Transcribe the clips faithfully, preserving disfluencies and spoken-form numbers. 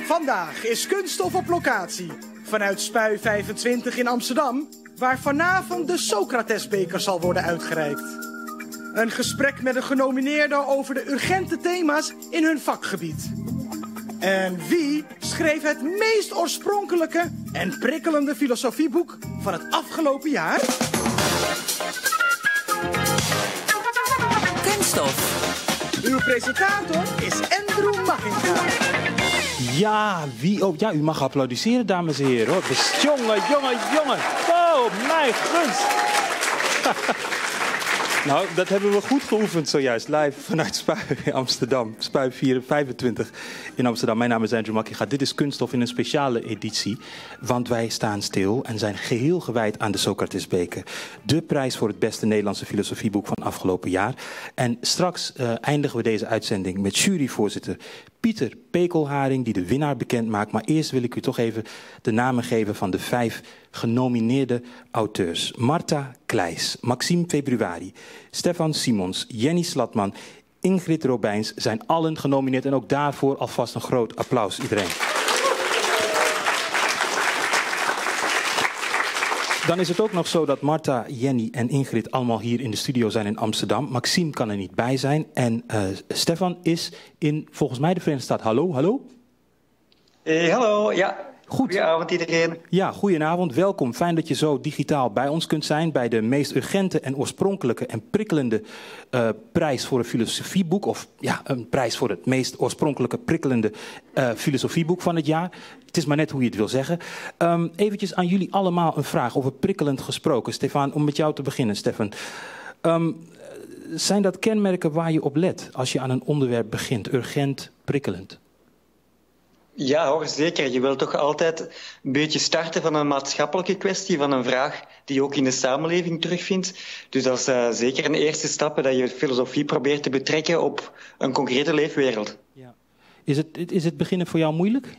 Vandaag is Kunststof op locatie vanuit Spui vijfentwintig in Amsterdam, waar vanavond de Socratesbeker zal worden uitgereikt. Een gesprek met de genomineerden over de urgente thema's in hun vakgebied. En wie schreef het meest oorspronkelijke en prikkelende filosofieboek van het afgelopen jaar? Kunststof. Uw presentator is Andrew Machinga. Ja, wie ook. Ja, u mag applaudisseren, dames en heren. Hoor. Dus, jongen, jongen, jongen. Oh, mijn gunst. Nou, dat hebben we goed geoefend zojuist. Live vanuit Spui in Amsterdam. Spui vijfentwintig in Amsterdam. Mijn naam is Andrew Machinga. Dit is Kunststof in een speciale editie. Want wij staan stil en zijn geheel gewijd aan de Socratesbeker. De prijs voor het beste Nederlandse filosofieboek van afgelopen jaar. En straks uh, eindigen we deze uitzending met juryvoorzitter Pieter Pekelharing, die de winnaar bekend maakt. Maar eerst wil ik u toch even de namen geven van de vijf genomineerde auteurs. Marta Kleijs, Maxime Februari, Stefan Simons, Jenny Slatman, Ingrid Robijns zijn allen genomineerd. En ook daarvoor alvast een groot applaus iedereen. Dan is het ook nog zo dat Marta, Jenny en Ingrid allemaal hier in de studio zijn in Amsterdam. Maxime kan er niet bij zijn. En uh, Stefan is in, volgens mij, de Verenigde Staten. Hallo, hallo? Hey, hallo, ja. Goed. Goedenavond iedereen. Ja, goedenavond. Welkom. Fijn dat je zo digitaal bij ons kunt zijn. Bij de meest urgente en oorspronkelijke en prikkelende uh, prijs voor een filosofieboek. Of ja, een prijs voor het meest oorspronkelijke prikkelende uh, filosofieboek van het jaar. Het is maar net hoe je het wil zeggen. Um, eventjes aan jullie allemaal een vraag over prikkelend gesproken. Stefan, om met jou te beginnen, Stefan. Um, zijn dat kenmerken waar je op let als je aan een onderwerp begint? Urgent, prikkelend? Ja hoor, zeker. Je wilt toch altijd een beetje starten van een maatschappelijke kwestie, van een vraag die je ook in de samenleving terugvindt. Dus dat is uh, zeker een eerste stap, dat je filosofie probeert te betrekken op een concrete leefwereld. Ja. Is het, is het beginnen voor jou moeilijk?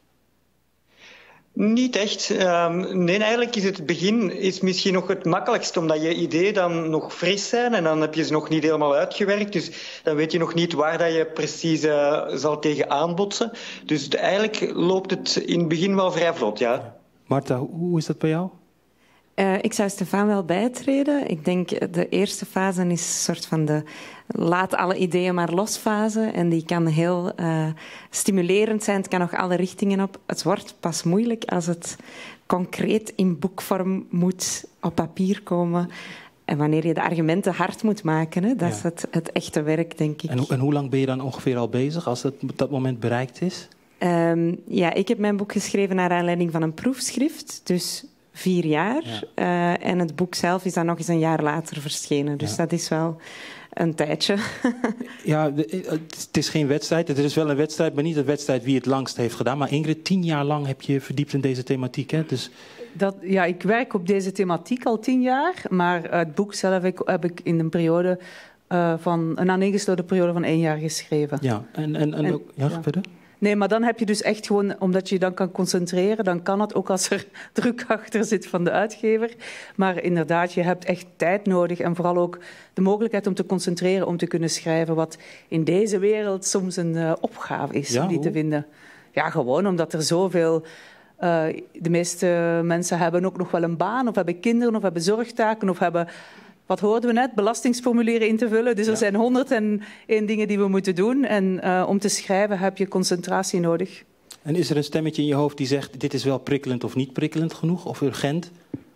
Niet echt. Um, nee, eigenlijk is het begin is misschien nog het makkelijkst, omdat je ideeën dan nog fris zijn en dan heb je ze nog niet helemaal uitgewerkt. Dus dan weet je nog niet waar dat je precies uh, zal tegen aanbotsen. Dus de, eigenlijk loopt het in het begin wel vrij vlot, ja. Marta, hoe is dat bij jou? Uh, ik zou Stefan wel bijtreden. Ik denk de eerste fase is een soort van de laat alle ideeën maar los fase. En die kan heel uh, stimulerend zijn. Het kan nog alle richtingen op. Het wordt pas moeilijk als het concreet in boekvorm moet op papier komen. En wanneer je de argumenten hard moet maken. Hè, dat ja. is het, het echte werk, denk ik. En, en hoe lang ben je dan ongeveer al bezig als dat, dat moment bereikt is? Um, ja, ik heb mijn boek geschreven naar aanleiding van een proefschrift. Dus vier jaar. Ja. Uh, en het boek zelf is dan nog eens een jaar later verschenen. Dus ja. dat is wel een tijdje. Ja, het is geen wedstrijd. Het is wel een wedstrijd, maar niet een wedstrijd wie het langst heeft gedaan. Maar Ingrid, tien jaar lang heb je verdiept in deze thematiek, hè? Dus... Dat, ja, ik werk op deze thematiek al tien jaar. Maar het boek zelf heb ik, heb ik in een periode uh, van een aaneengesloten periode van één jaar geschreven. Ja, en, en, en, en ook, ja, ja. verder? Nee, maar dan heb je dus echt gewoon, omdat je je dan kan concentreren, dan kan het ook als er druk achter zit van de uitgever. Maar inderdaad, je hebt echt tijd nodig en vooral ook de mogelijkheid om te concentreren, om te kunnen schrijven, wat in deze wereld soms een uh, opgave is, ja, om die hoe? te vinden. Ja, gewoon omdat er zoveel... Uh, de meeste mensen hebben ook nog wel een baan, of hebben kinderen, of hebben zorgtaken, of hebben... Wat hoorden we net? Belastingsformulieren in te vullen. Dus er ja. zijn honderd en één dingen die we moeten doen. En uh, om te schrijven heb je concentratie nodig. En is er een stemmetje in je hoofd die zegt... dit is wel prikkelend of niet prikkelend genoeg? Of urgent?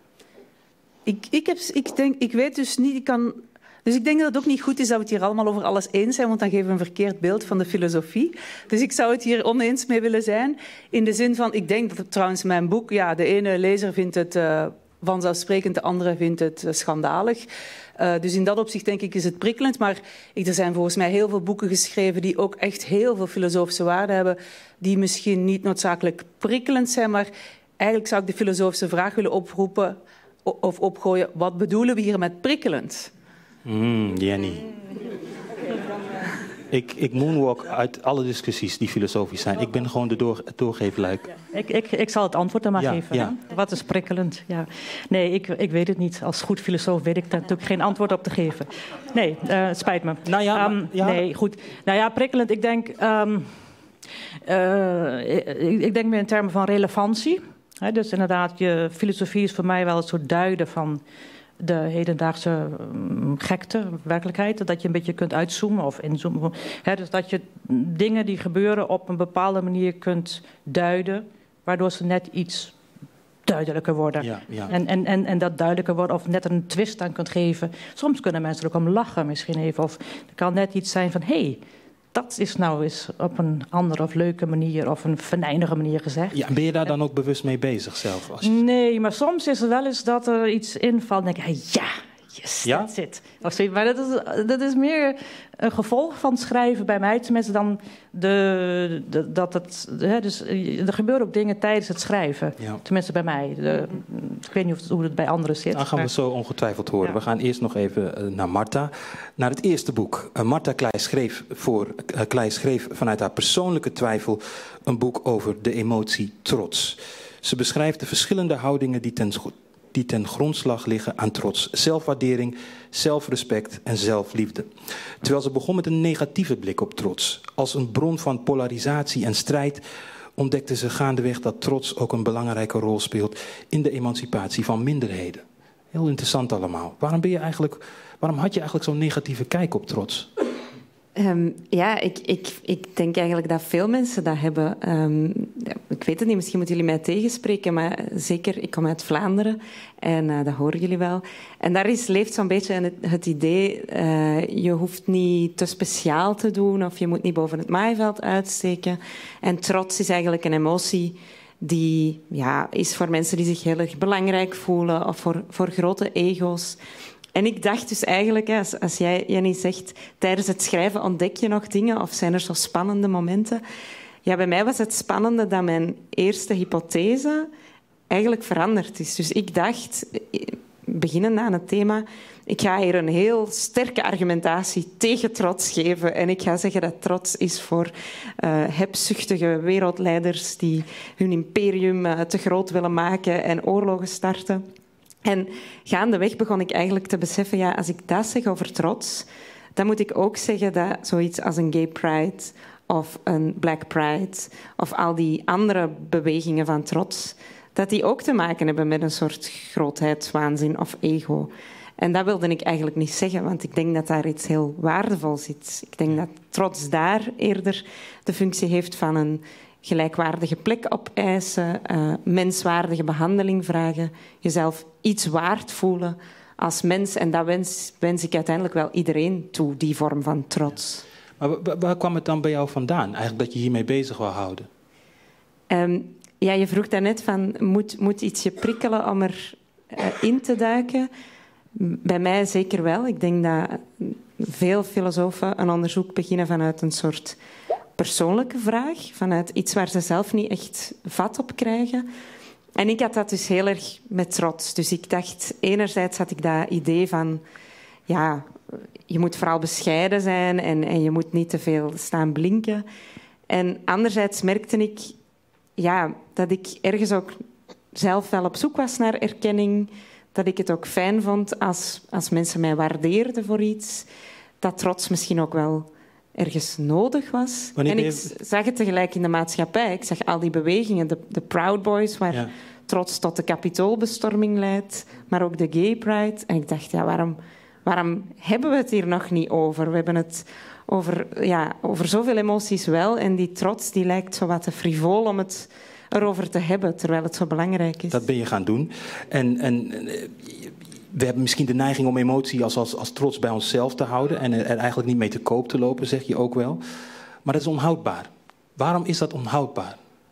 Ik, ik, heb, ik, denk, ik weet dus niet... Ik kan, dus ik denk dat het ook niet goed is dat we het hier allemaal over alles eens zijn. Want dan geven we een verkeerd beeld van de filosofie. Dus ik zou het hier oneens mee willen zijn. In de zin van... Ik denk dat trouwens mijn boek... Ja, de ene lezer vindt het... Uh, vanzelfsprekend, de andere vindt het uh, schandalig. Uh, dus in dat opzicht denk ik is het prikkelend. Maar ik, er zijn volgens mij heel veel boeken geschreven die ook echt heel veel filosofische waarde hebben, die misschien niet noodzakelijk prikkelend zijn, maar eigenlijk zou ik de filosofische vraag willen oproepen of opgooien. Wat bedoelen we hier met prikkelend? Mm, Jenny. Ik, ik moonwalk uit alle discussies die filosofisch zijn. Ik ben gewoon de door, het doorgeefluik. Ja, ik, ik, ik zal het antwoord dan maar ja, geven. Ja. Wat is prikkelend? Ja. Nee, ik, ik weet het niet. Als goed filosoof weet ik daar natuurlijk geen antwoord op te geven. Nee, uh, het spijt me. Nou ja, um, maar, ja. Nee, goed. Nou ja, prikkelend. Ik denk... Um, Uh, ik, ik denk meer in termen van relevantie. He, dus inderdaad, je filosofie is voor mij wel een soort duiden van de hedendaagse um, gekte, werkelijkheid. Dat je een beetje kunt uitzoomen of inzoomen. He, dus dat je dingen die gebeuren op een bepaalde manier kunt duiden, waardoor ze net iets duidelijker worden. Ja, ja. En, en, en, en dat duidelijker worden of net een twist aan kunt geven. Soms kunnen mensen er ook om lachen misschien even. Of er kan net iets zijn van, hé, hey, dat is nou eens op een andere of leuke manier of een venijnige manier gezegd. Ja, ben je daar dan ook bewust mee bezig zelf? Als je... Nee, maar soms is er wel eens dat er iets invalt en denk ik, ja, yes, ja? that's it. Of zo, maar dat is, dat is meer een gevolg van het schrijven bij mij. Tenminste dan de, de, dat het... Hè, dus, er gebeuren ook dingen tijdens het schrijven. Ja. Tenminste bij mij. De, ik weet niet of het, hoe het bij anderen zit. Dan gaan maar... we zo ongetwijfeld horen. Ja. We gaan eerst nog even naar Marta. Naar het eerste boek. Uh, Marta Kleij schreef, voor, uh, Kleij schreef vanuit haar persoonlijke twijfel een boek over de emotie trots. Ze beschrijft de verschillende houdingen die ten, die ten grondslag liggen aan trots. Zelfwaardering, zelfrespect en zelfliefde. Terwijl ze begon met een negatieve blik op trots. Als een bron van polarisatie en strijd ontdekte ze gaandeweg dat trots ook een belangrijke rol speelt in de emancipatie van minderheden. Heel interessant allemaal. Waarom, ben je eigenlijk, waarom had je eigenlijk zo'n negatieve kijk op trots? Um, ja, ik, ik, ik denk eigenlijk dat veel mensen dat hebben. Um, ja, ik weet het niet, misschien moeten jullie mij tegenspreken, maar zeker, ik kom uit Vlaanderen en uh, dat horen jullie wel. En daar is, leeft zo'n beetje het, het idee, uh, je hoeft niet te speciaal te doen of je moet niet boven het maaiveld uitsteken. En trots is eigenlijk een emotie die ja, is voor mensen die zich heel erg belangrijk voelen of voor, voor grote ego's. En ik dacht dus eigenlijk, als, als jij, Jenny, zegt, tijdens het schrijven ontdek je nog dingen of zijn er zo spannende momenten? Ja, bij mij was het spannende dat mijn eerste hypothese eigenlijk veranderd is. Dus ik dacht, beginnend aan het thema, ik ga hier een heel sterke argumentatie tegen trots geven. En ik ga zeggen dat trots is voor uh, hebzuchtige wereldleiders die hun imperium uh, te groot willen maken en oorlogen starten. En gaandeweg begon ik eigenlijk te beseffen, ja, als ik dat zeg over trots, dan moet ik ook zeggen dat zoiets als een gay pride of een black pride of al die andere bewegingen van trots, dat die ook te maken hebben met een soort grootheidswaanzin of ego. En dat wilde ik eigenlijk niet zeggen, want ik denk dat daar iets heel waardevol zit. Ik denk dat trots daar eerder de functie heeft van een gelijkwaardige plek opeisen, uh, menswaardige behandeling vragen, jezelf iets waard voelen als mens. En dat wens, wens ik uiteindelijk wel iedereen toe, die vorm van trots. Maar waar, waar kwam het dan bij jou vandaan, eigenlijk dat je hiermee bezig wou houden? Um, ja, je vroeg daarnet van, moet, moet iets je prikkelen om er uh, in te duiken? Bij mij zeker wel. Ik denk dat veel filosofen een onderzoek beginnen vanuit een soort persoonlijke vraag, vanuit iets waar ze zelf niet echt vat op krijgen. En ik had dat dus heel erg met trots. Dus ik dacht, enerzijds had ik dat idee van, ja, je moet vooral bescheiden zijn en, en je moet niet te veel staan blinken. En anderzijds merkte ik, ja, dat ik ergens ook zelf wel op zoek was naar erkenning, dat ik het ook fijn vond als, als mensen mij waardeerden voor iets, dat trots misschien ook wel ergens nodig was. Wanneer en ik je... zag het tegelijk in de maatschappij. Ik zag al die bewegingen, de, de Proud Boys, waar ja. trots tot de Capitoolbestorming leidt, maar ook de Gay Pride. En ik dacht, ja, waarom, waarom hebben we het hier nog niet over? We hebben het over, ja, over zoveel emoties wel, en die trots die lijkt zo wat te frivol om het erover te hebben, terwijl het zo belangrijk is. Dat ben je gaan doen. En... en we hebben misschien de neiging om emotie als, als, als trots bij onszelf te houden en er, er eigenlijk niet mee te koop te lopen, zeg je ook wel. Maar dat is onhoudbaar. Waarom is dat onhoudbaar?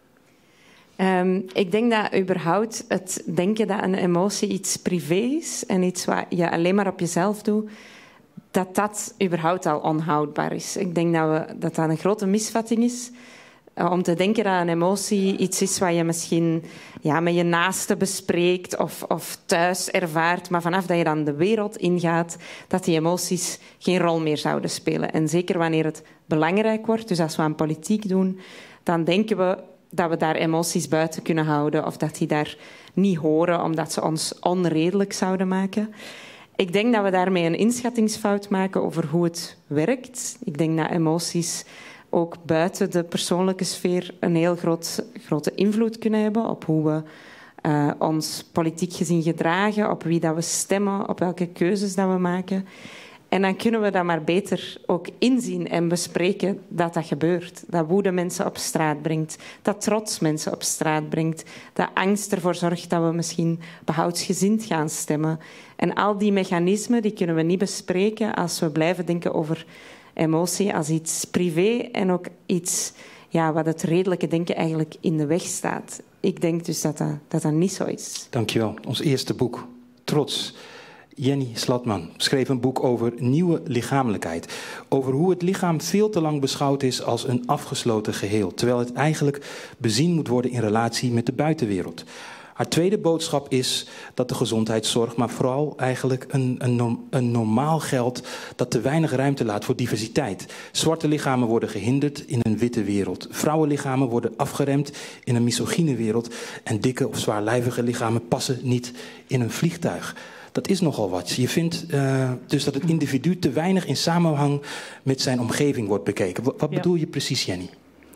Um, ik denk dat überhaupt het denken dat een emotie iets privé is en iets wat je alleen maar op jezelf doet, dat dat überhaupt al onhoudbaar is. Ik denk dat we, dat, dat een grote misvatting is. Om te denken dat een emotie iets is wat je misschien ja, met je naaste bespreekt of, of thuis ervaart, maar vanaf dat je dan de wereld ingaat, dat die emoties geen rol meer zouden spelen. En zeker wanneer het belangrijk wordt, dus als we aan politiek doen, dan denken we dat we daar emoties buiten kunnen houden of dat die daar niet horen omdat ze ons onredelijk zouden maken. Ik denk dat we daarmee een inschattingsfout maken over hoe het werkt. Ik denk dat emoties ook buiten de persoonlijke sfeer een heel groot, grote invloed kunnen hebben op hoe we uh, ons politiek gezien gedragen, op wie dat we stemmen, op welke keuzes dat we maken. En dan kunnen we dat maar beter ook inzien en bespreken dat dat gebeurt. Dat woede mensen op straat brengt. Dat trots mensen op straat brengt. Dat angst ervoor zorgt dat we misschien behoudsgezind gaan stemmen. En al die mechanismen die kunnen we niet bespreken als we blijven denken over emotie als iets privé en ook iets ja, wat het redelijke denken eigenlijk in de weg staat. Ik denk dus dat dat, dat, dat niet zo is. Dankjewel. Ons eerste boek, Trots. Jenny Slatman schreef een boek over nieuwe lichamelijkheid. Over hoe het lichaam veel te lang beschouwd is als een afgesloten geheel. Terwijl het eigenlijk bezien moet worden in relatie met de buitenwereld. Haar tweede boodschap is dat de gezondheidszorg, maar vooral eigenlijk een, een, een normaal geldt dat te weinig ruimte laat voor diversiteit. Zwarte lichamen worden gehinderd in een witte wereld. Vrouwenlichamen worden afgeremd in een misogyne wereld. En dikke of zwaarlijvige lichamen passen niet in een vliegtuig. Dat is nogal wat. Je vindt uh, dus dat het individu te weinig in samenhang met zijn omgeving wordt bekeken. Wat, wat ja. bedoel je precies, Jenny?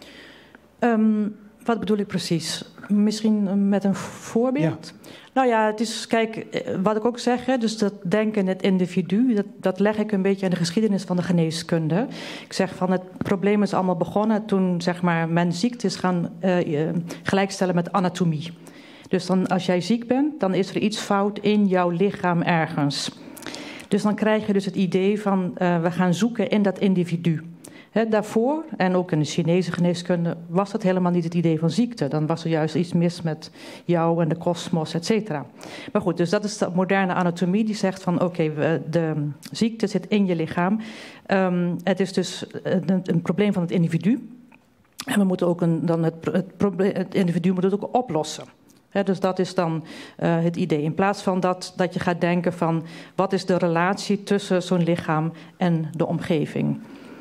Um, wat bedoel ik precies? Misschien met een voorbeeld? Ja. Nou ja, het is, kijk, wat ik ook zeg, hè, dus dat denken in het individu, dat, dat leg ik een beetje aan de geschiedenis van de geneeskunde. Ik zeg van het probleem is allemaal begonnen toen zeg maar, men ziektes gaan uh, gelijkstellen met anatomie. Dus dan, als jij ziek bent, dan is er iets fout in jouw lichaam ergens. Dus dan krijg je dus het idee van, uh, we gaan zoeken in dat individu. He, daarvoor, en ook in de Chinese geneeskunde, was dat helemaal niet het idee van ziekte. Dan was er juist iets mis met jou en de kosmos, et cetera. Maar goed, dus dat is de moderne anatomie die zegt van, oké, okay, de ziekte zit in je lichaam. Um, het is dus een, een probleem van het individu. En we moeten ook een, dan het, het, probleem, het individu moet het ook oplossen. He, dus dat is dan uh, het idee. In plaats van dat, dat je gaat denken van, wat is de relatie tussen zo'n lichaam en de omgeving?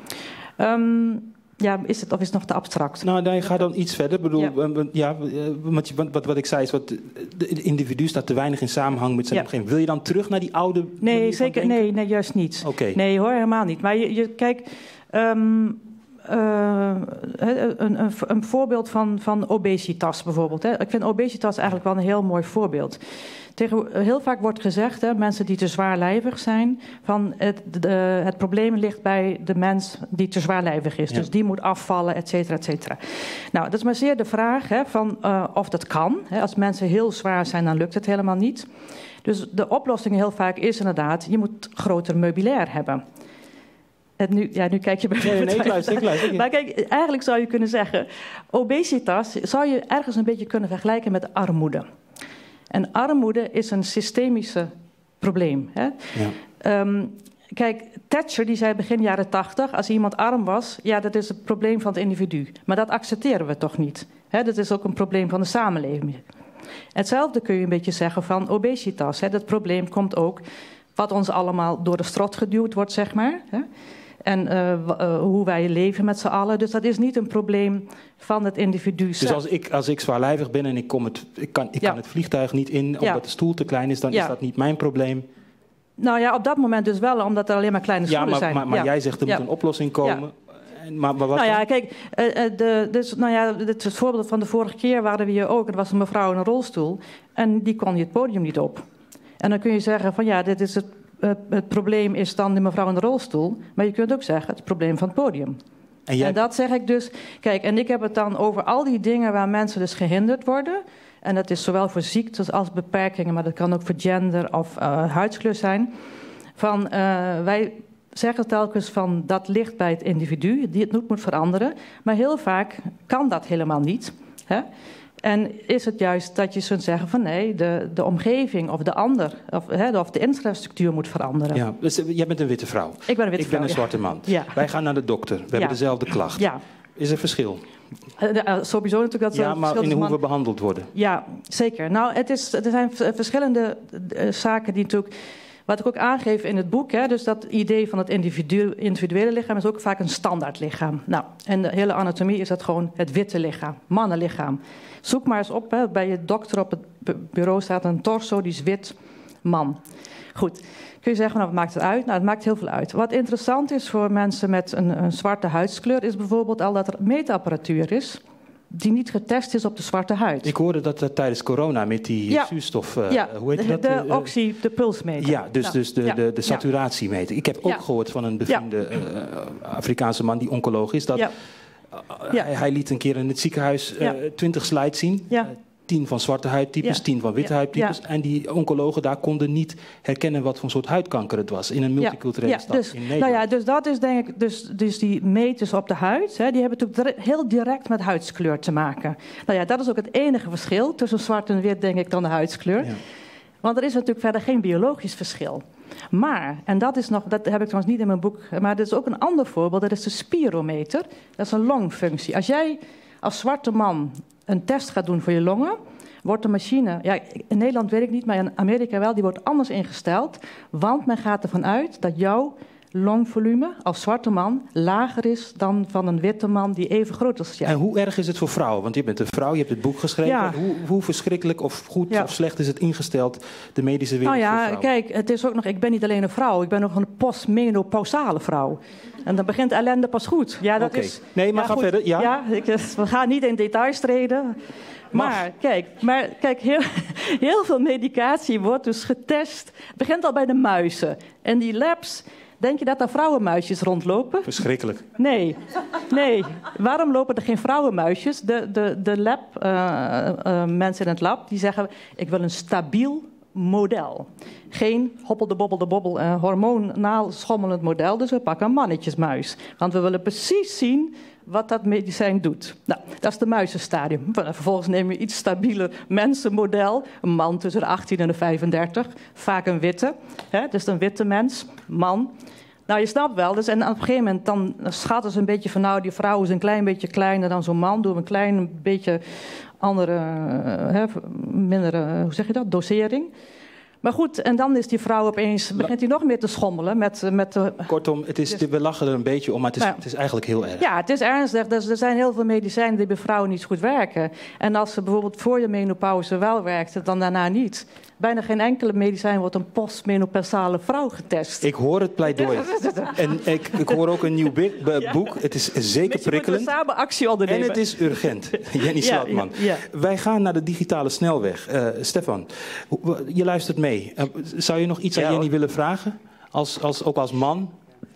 Um, ja, is het of is het nog te abstract? Nou, nee, ga dan iets verder. Ik bedoel, ja, ja wat, wat, wat ik zei is, wat, het individu staat te weinig in samenhang met zijn ja. omgeving. Wil je dan terug naar die oude... Nee, zeker, nee, nee, juist niet. Okay. Nee, hoor, helemaal niet. Maar je, je kijk... Um, Uh, een, een, een voorbeeld van, van obesitas bijvoorbeeld. Hè. Ik vind obesitas eigenlijk wel een heel mooi voorbeeld. Tegen, heel vaak wordt gezegd, hè, mensen die te zwaarlijvig zijn, van het, de, het probleem ligt bij de mens die te zwaarlijvig is. Ja. Dus die moet afvallen, et cetera, et cetera. Nou, dat is maar zeer de vraag hè, van, uh, of dat kan. Hè. Als mensen heel zwaar zijn, dan lukt het helemaal niet. Dus de oplossing heel vaak is inderdaad, je moet groter meubilair hebben. Het nu, ja, nu kijk je bij nee, nee, ik luister, ik luister. Maar kijk, eigenlijk zou je kunnen zeggen, obesitas zou je ergens een beetje kunnen vergelijken met armoede. En armoede is een systemische probleem. Hè? Ja. Um, kijk, Thatcher die zei begin jaren tachtig, als iemand arm was, ja, dat is het probleem van het individu. Maar dat accepteren we toch niet. Hè? Dat is ook een probleem van de samenleving. Hetzelfde kun je een beetje zeggen van obesitas. Hè? Dat probleem komt ook wat ons allemaal door de strot geduwd wordt, zeg maar. Hè? En uh, uh, hoe wij leven met z'n allen. Dus dat is niet een probleem van het individu zelf. Dus als ik, als ik zwaarlijvig ben en ik, kom het, ik, kan, ik ja. kan het vliegtuig niet in omdat ja. de stoel te klein is, dan ja. is dat niet mijn probleem. Nou ja, op dat moment dus wel, omdat er alleen maar kleine stoelen ja, maar, zijn. Maar, maar ja. jij zegt er ja. moet een oplossing komen. Ja. Maar, maar wat nou ja, kijk, uh, de, dus, nou ja, dit het voorbeeld van de vorige keer waren we hier ook. Er was een mevrouw in een rolstoel en die kon hier het podium niet op. En dan kun je zeggen van ja, dit is het, uh, het probleem is dan die mevrouw in de rolstoel. Maar je kunt ook zeggen het probleem van het podium. En, jij... en dat zeg ik dus, kijk, en ik heb het dan over al die dingen waar mensen dus gehinderd worden. En dat is zowel voor ziektes als beperkingen, maar dat kan ook voor gender of uh, huidskleur zijn. Van, uh, wij zeggen telkens van dat ligt bij het individu, die het moet veranderen. Maar heel vaak kan dat helemaal niet. Hè? En is het juist dat je kunt zeggen van nee, de, de omgeving of de ander, of, hè, of de infrastructuur moet veranderen. Ja, dus jij bent een witte vrouw. Ik ben een witte Ik vrouw, ben een zwarte ja. man. Ja. Wij gaan naar de dokter. We ja. hebben dezelfde klacht. Ja. Is er verschil? Uh, uh, sowieso natuurlijk dat ja, maar in hoe we behandeld worden. Ja, zeker. Nou, het is, er zijn verschillende uh, zaken die natuurlijk... Wat ik ook aangeef in het boek, hè, dus dat idee van het individu, individuele lichaam is ook vaak een standaard lichaam. Nou, en de hele anatomie is dat gewoon het witte lichaam, mannenlichaam. Zoek maar eens op, hè, bij je dokter op het bureau staat een torso, die is wit. man. Goed, kun je zeggen, nou, wat maakt het uit? Nou, het maakt heel veel uit. Wat interessant is voor mensen met een, een zwarte huidskleur is bijvoorbeeld al dat er meetapparatuur is die niet getest is op de zwarte huid. Ik hoorde dat uh, tijdens corona met die ja. zuurstof... Uh, ja, hoe heet de, dat? de oxy, de pulsmeter. Ja, dus, nou, dus de, ja. de, de saturatiemeter. Ik heb ook ja. gehoord van een bevriende uh, Afrikaanse man die oncoloog is. Dat, ja. uh, ja. hij, hij liet een keer in het ziekenhuis uh, twintig slides zien. Ja. Uh, tien van zwarte huidtypes, ja. tien van witte ja. huidtypes. Ja. En die oncologen daar konden niet herkennen wat voor soort huidkanker het was in een multiculturele ja. Ja, stad dus, in Nederland. Nou ja, dus dat is denk ik, dus, dus die meters op de huid, hè, die hebben natuurlijk heel direct met huidskleur te maken. Nou ja, dat is ook het enige verschil tussen zwart en wit, denk ik, dan de huidskleur. Ja. Want er is natuurlijk verder geen biologisch verschil. Maar, en dat is nog, dat heb ik trouwens niet in mijn boek, maar dat is ook een ander voorbeeld, dat is de spirometer. Dat is een longfunctie. Als jij als zwarte man een test gaat doen voor je longen, wordt de machine, ja, in Nederland weet ik niet, maar in Amerika wel, die wordt anders ingesteld. Want men gaat ervan uit dat jouw longvolume als zwarte man lager is dan van een witte man die even groot is als jij. En hoe erg is het voor vrouwen? Want je bent een vrouw, je hebt het boek geschreven. Ja. Hoe, hoe verschrikkelijk of goed ja. of slecht is het ingesteld, de medische wereld nou ja, voor vrouwen? Kijk, het is ook nog, ik ben niet alleen een vrouw, ik ben ook een postmenopausale vrouw. En dan begint ellende pas goed. Ja, dat okay. is. Nee, maar ja, ga goed. verder. Ja, ja ik, we gaan niet in details treden. Maar kijk, maar, kijk heel, heel veel medicatie wordt dus getest. Het begint al bij de muizen. En die labs, denk je dat daar vrouwenmuisjes rondlopen? Verschrikkelijk. Nee, nee. Waarom lopen er geen vrouwenmuisjes? De, de, de lab, uh, uh, mensen in het lab, die zeggen, ik wil een stabiel model. Geen hoppelde bobbelde bobbel uh, hormonaal schommelend model. Dus we pakken een mannetjesmuis. Want we willen precies zien wat dat medicijn doet. Nou, dat is de muizenstadium. Vervolgens neem je iets stabieler mensenmodel. Een man tussen de achttien en de vijfendertig. Vaak een witte. Hè? Dus een witte mens, man. Nou, je snapt wel. Dus, en op een gegeven moment dan schatten ze een beetje van, nou, die vrouw is een klein beetje kleiner dan zo'n man. Doen we een klein beetje andere, hè, mindere, hoe zeg je dat, dosering. Maar goed, en dan is die vrouw opeens, begint hij nog meer te schommelen. Met, met de, Kortom, het is, we lachen er een beetje om, maar het is, nou, het is eigenlijk heel erg. Ja, het is ernstig. Dus er zijn heel veel medicijnen die bij vrouwen niet goed werken. En als ze bijvoorbeeld voor je menopauze wel werkten, dan daarna niet. Bijna geen enkele medicijn wordt een postmenopausale vrouw getest. Ik hoor het pleidooi. En ik, ik hoor ook een nieuw be- be- boek. Het is zeker prikkelend. We samen actie ondernemen. En het is urgent. Jenny Slatman. Ja, ja, ja. Wij gaan naar de digitale snelweg. Uh, Stefan, je luistert mee. Uh, zou je nog iets ja, aan Jenny hoor. willen vragen? Als, als, ook als man?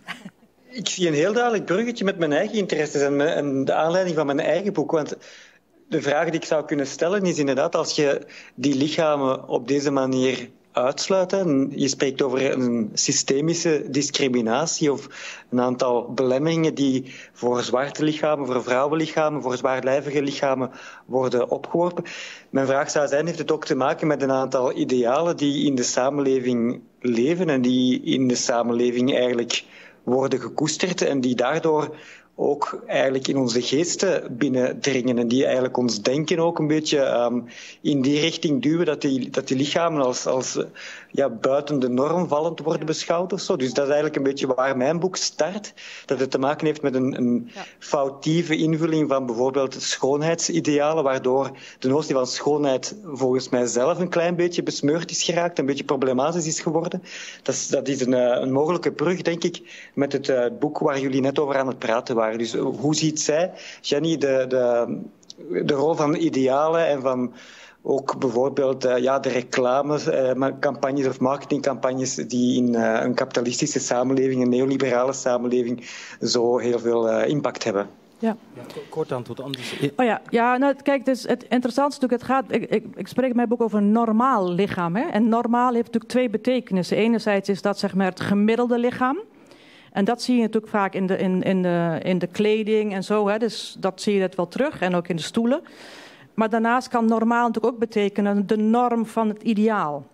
Ik zie een heel duidelijk bruggetje met mijn eigen interesses en, me, en de aanleiding van mijn eigen boek. Want de vraag die ik zou kunnen stellen is inderdaad, als je die lichamen op deze manier uitsluit, en je spreekt over een systemische discriminatie of een aantal belemmeringen die voor zwarte lichamen, voor vrouwenlichamen, voor zwaarlijvige lichamen worden opgeworpen. Mijn vraag zou zijn, heeft het ook te maken met een aantal idealen die in de samenleving leven en die in de samenleving eigenlijk worden gekoesterd en die daardoor ook eigenlijk in onze geesten binnendringen en die eigenlijk ons denken ook een beetje um, in die richting duwen dat die, dat die lichamen als, als ja, buiten de norm vallend worden beschouwd of zo. Dus dat is eigenlijk een beetje waar mijn boek start. Dat het te maken heeft met een, een ja. foutieve invulling van bijvoorbeeld schoonheidsidealen, waardoor de notie van schoonheid volgens mij zelf een klein beetje besmeurd is geraakt, een beetje problematisch is geworden. Dat is, dat is een, een mogelijke brug, denk ik, met het uh, boek waar jullie net over aan het praten waren. Dus hoe ziet zij, Jenny, de, de, de rol van idealen en van ook bijvoorbeeld uh, ja, de reclamecampagnes uh, of marketingcampagnes die in uh, een kapitalistische samenleving, een neoliberale samenleving, zo heel veel uh, impact hebben? Ja. Ja, kort antwoord anders. Oh ja, ja nou, kijk, dus het interessante is natuurlijk, het gaat, ik, ik, ik spreek in mijn boek over een normaal lichaam. Hè? En normaal heeft natuurlijk twee betekenissen. Enerzijds is dat zeg maar het gemiddelde lichaam. En dat zie je natuurlijk vaak in de, in, in de, in de kleding en zo. Hè. Dus dat zie je dat wel terug. En ook in de stoelen. Maar daarnaast kan normaal natuurlijk ook betekenen de norm van het ideaal.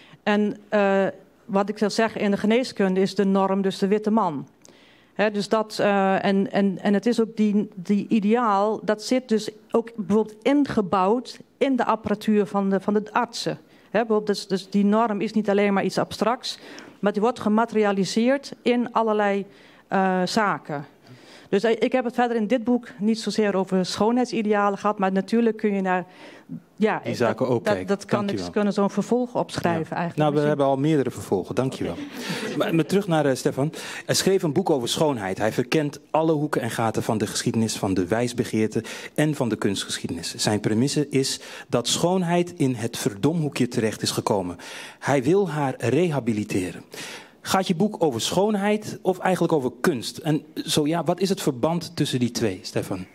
En uh, wat ik zou zeggen in de geneeskunde is de norm dus de witte man. Hè, dus dat, uh, en, en, en het is ook die, die ideaal, dat zit dus ook bijvoorbeeld ingebouwd in de apparatuur van de, van de artsen. Hè, dus, dus die norm is niet alleen maar iets abstracts, maar die wordt gematerialiseerd in allerlei uh, zaken. Dus ik heb het verder in dit boek niet zozeer over schoonheidsidealen gehad, maar natuurlijk kun je naar... Ja, die zaken ook dat, kijken. dat kan ik kunnen zo'n vervolg opschrijven ja. eigenlijk. Nou, we Misschien... hebben al meerdere vervolgen, dankjewel. Okay. Maar, maar terug naar uh, Stefan. Hij schreef een boek over schoonheid. Hij verkent alle hoeken en gaten van de geschiedenis, van de wijsbegeerte en van de kunstgeschiedenis. Zijn premisse is dat schoonheid in het verdomhoekje terecht is gekomen. Hij wil haar rehabiliteren. Gaat je boek over schoonheid of eigenlijk over kunst? En zo ja, wat is het verband tussen die twee, Stefan?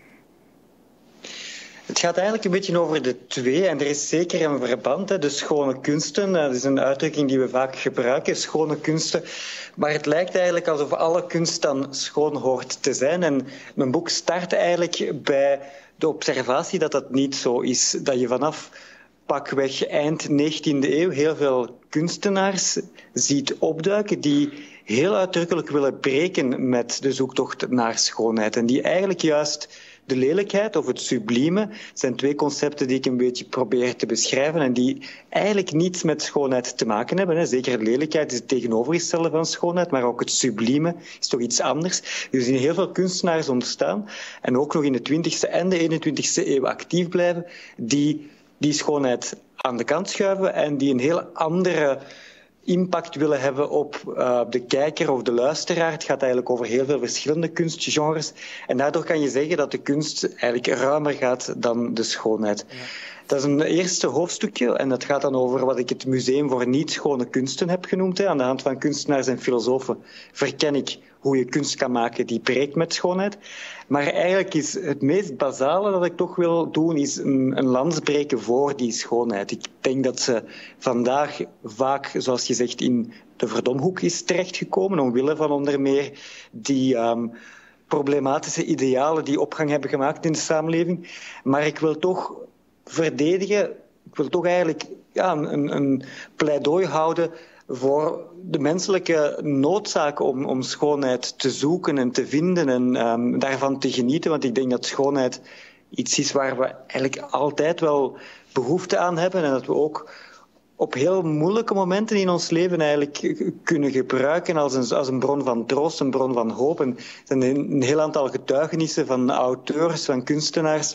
Het gaat eigenlijk een beetje over de twee en er is zeker een verband. Hè. De schone kunsten, dat is een uitdrukking die we vaak gebruiken, schone kunsten. Maar het lijkt eigenlijk alsof alle kunst dan schoon hoort te zijn. En mijn boek start eigenlijk bij de observatie dat dat niet zo is. Dat je vanaf pakweg eind negentiende eeuw heel veel kunstenaars ziet opduiken die heel uitdrukkelijk willen breken met de zoektocht naar schoonheid. En die eigenlijk juist de lelijkheid of het sublieme zijn twee concepten die ik een beetje probeer te beschrijven en die eigenlijk niets met schoonheid te maken hebben. Zeker de lelijkheid is het tegenovergestelde van schoonheid, maar ook het sublieme is toch iets anders. Dus in heel veel kunstenaars ontstaan en ook nog in de twintigste en de eenentwintigste eeuw actief blijven, die die schoonheid aan de kant schuiven en die een heel andere impact willen hebben op uh, de kijker of de luisteraar. Het gaat eigenlijk over heel veel verschillende kunstgenres. En daardoor kan je zeggen dat de kunst eigenlijk ruimer gaat dan de schoonheid. Ja. Dat is een eerste hoofdstukje en dat gaat dan over wat ik het Museum voor Niet-Schone Kunsten heb genoemd. Hè. Aan de hand van kunstenaars en filosofen verken ik hoe je kunst kan maken die breekt met schoonheid. Maar eigenlijk is het meest basale dat ik toch wil doen, is een, een lans breken voor die schoonheid. Ik denk dat ze vandaag vaak, zoals je zegt, in de verdomhoek is terechtgekomen, omwille van onder meer die um, problematische idealen die opgang hebben gemaakt in de samenleving. Maar ik wil toch verdedigen, ik wil toch eigenlijk ja, een, een pleidooi houden voor de menselijke noodzaak om, om schoonheid te zoeken en te vinden en um, daarvan te genieten. Want ik denk dat schoonheid iets is waar we eigenlijk altijd wel behoefte aan hebben en dat we ook op heel moeilijke momenten in ons leven eigenlijk kunnen gebruiken als een, als een bron van troost, een bron van hoop. En er zijn een heel aantal getuigenissen van auteurs, van kunstenaars,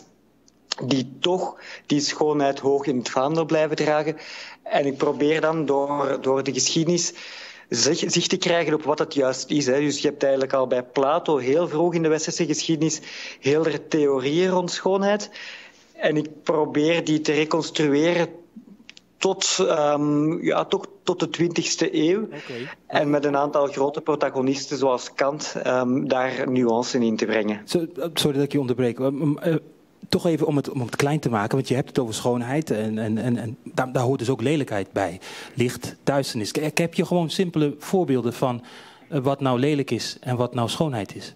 die toch die schoonheid hoog in het vaandel blijven dragen. En ik probeer dan door, door de geschiedenis zicht te krijgen op wat het juist is. Hè. Dus je hebt eigenlijk al bij Plato heel vroeg in de westerse geschiedenis heel veel theorieën rond schoonheid. En ik probeer die te reconstrueren tot, um, ja, toch tot de twintigste eeuw. Okay. En met een aantal grote protagonisten zoals Kant um, daar nuance in te brengen. Sorry dat ik je onderbreek. Um, uh, Toch even om het, om het klein te maken, want je hebt het over schoonheid en, en, en, en daar, daar hoort dus ook lelijkheid bij. Licht, duisternis. Ik heb je gewoon simpele voorbeelden van uh, wat nou lelijk is en wat nou schoonheid is.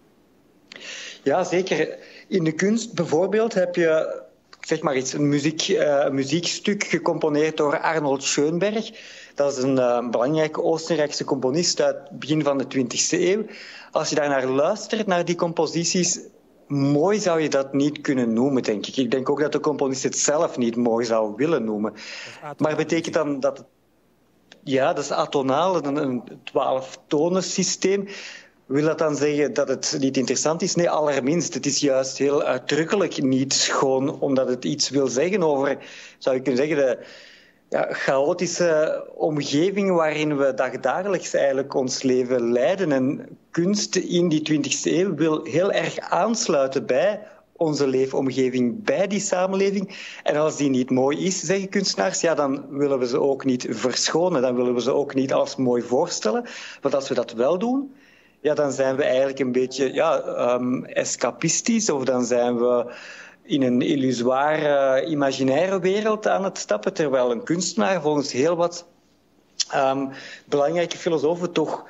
Ja, zeker. In de kunst bijvoorbeeld heb je, zeg maar iets, een, muziek, uh, een muziekstuk gecomponeerd door Arnold Schoenberg. Dat is een uh, belangrijke Oostenrijkse componist uit het begin van de twintigste eeuw. Als je daar naar luistert, naar die composities, mooi zou je dat niet kunnen noemen, denk ik. Ik denk ook dat de componist het zelf niet mooi zou willen noemen. Maar betekent dan dat het, ja, dat is atonaal, een, een twaalftonensysteem. Wil dat dan zeggen dat het niet interessant is? Nee, allerminst. Het is juist heel uitdrukkelijk niet schoon, omdat het iets wil zeggen over, zou je kunnen zeggen, de ja, chaotische omgeving waarin we dagdagelijks eigenlijk ons leven leiden. En kunst in die twintigste eeuw wil heel erg aansluiten bij onze leefomgeving, bij die samenleving. En als die niet mooi is, zeggen kunstenaars, ja, dan willen we ze ook niet verschonen. Dan willen we ze ook niet als mooi voorstellen. Want als we dat wel doen, ja, dan zijn we eigenlijk een beetje ja, um, escapistisch, of dan zijn we in een illusoire, uh, imaginaire wereld aan het stappen, terwijl een kunstenaar volgens heel wat um, belangrijke filosofen toch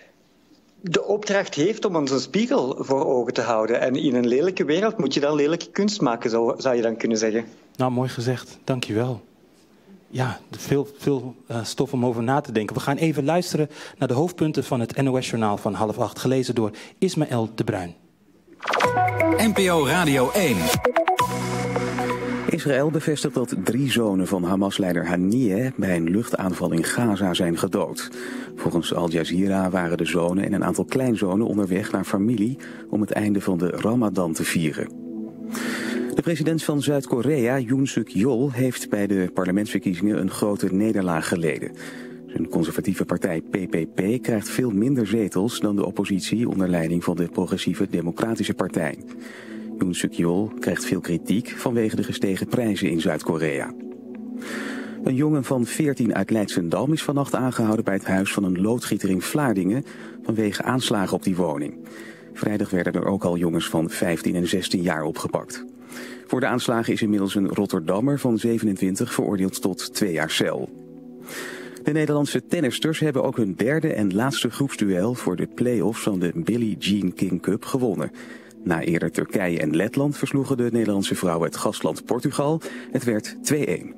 de opdracht heeft om ons een spiegel voor ogen te houden. En in een lelijke wereld moet je dan lelijke kunst maken, zou, zou je dan kunnen zeggen. Nou, mooi gezegd. Dank je wel. Ja, veel, veel uh, stof om over na te denken. We gaan even luisteren naar de hoofdpunten van het N O S-journaal van half acht, gelezen door Ismaël de Bruin. N P O Radio één. Israël bevestigt dat drie zonen van Hamas-leider Haniyeh bij een luchtaanval in Gaza zijn gedood. Volgens Al Jazeera waren de zonen en een aantal kleinzonen onderweg naar familie om het einde van de Ramadan te vieren. De president van Zuid-Korea, Yoon Suk-yeol, heeft bij de parlementsverkiezingen een grote nederlaag geleden. Zijn conservatieve partij P P P krijgt veel minder zetels dan de oppositie onder leiding van de progressieve Democratische Partij. Yoon Suk-yeol krijgt veel kritiek vanwege de gestegen prijzen in Zuid-Korea. Een jongen van veertien uit Leidschendam is vannacht aangehouden bij het huis van een loodgieter in Vlaardingen vanwege aanslagen op die woning. Vrijdag werden er ook al jongens van vijftien en zestien jaar opgepakt. Voor de aanslagen is inmiddels een Rotterdammer van zevenentwintig veroordeeld tot twee jaar cel. De Nederlandse tennisters hebben ook hun derde en laatste groepsduel voor de play-offs van de Billie Jean King Cup gewonnen. Na eerder Turkije en Letland versloegen de Nederlandse vrouwen het gastland Portugal. Het werd twee-een.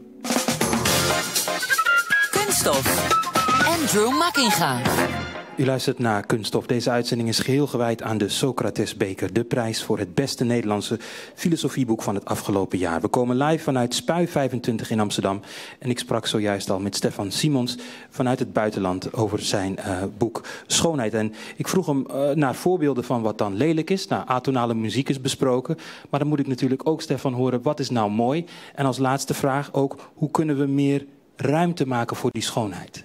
Kunststof. Andrew Makkinga. U luistert naar Kunststof. Deze uitzending is geheel gewijd aan de Socratesbeker. De prijs voor het beste Nederlandse filosofieboek van het afgelopen jaar. We komen live vanuit Spui vijfentwintig in Amsterdam. En ik sprak zojuist al met Stefan Simons vanuit het buitenland over zijn uh, boek Schoonheid. En ik vroeg hem uh, naar voorbeelden van wat dan lelijk is. Nou, atonale muziek is besproken. Maar dan moet ik natuurlijk ook, Stefan, horen wat is nou mooi. En als laatste vraag ook, hoe kunnen we meer ruimte maken voor die schoonheid?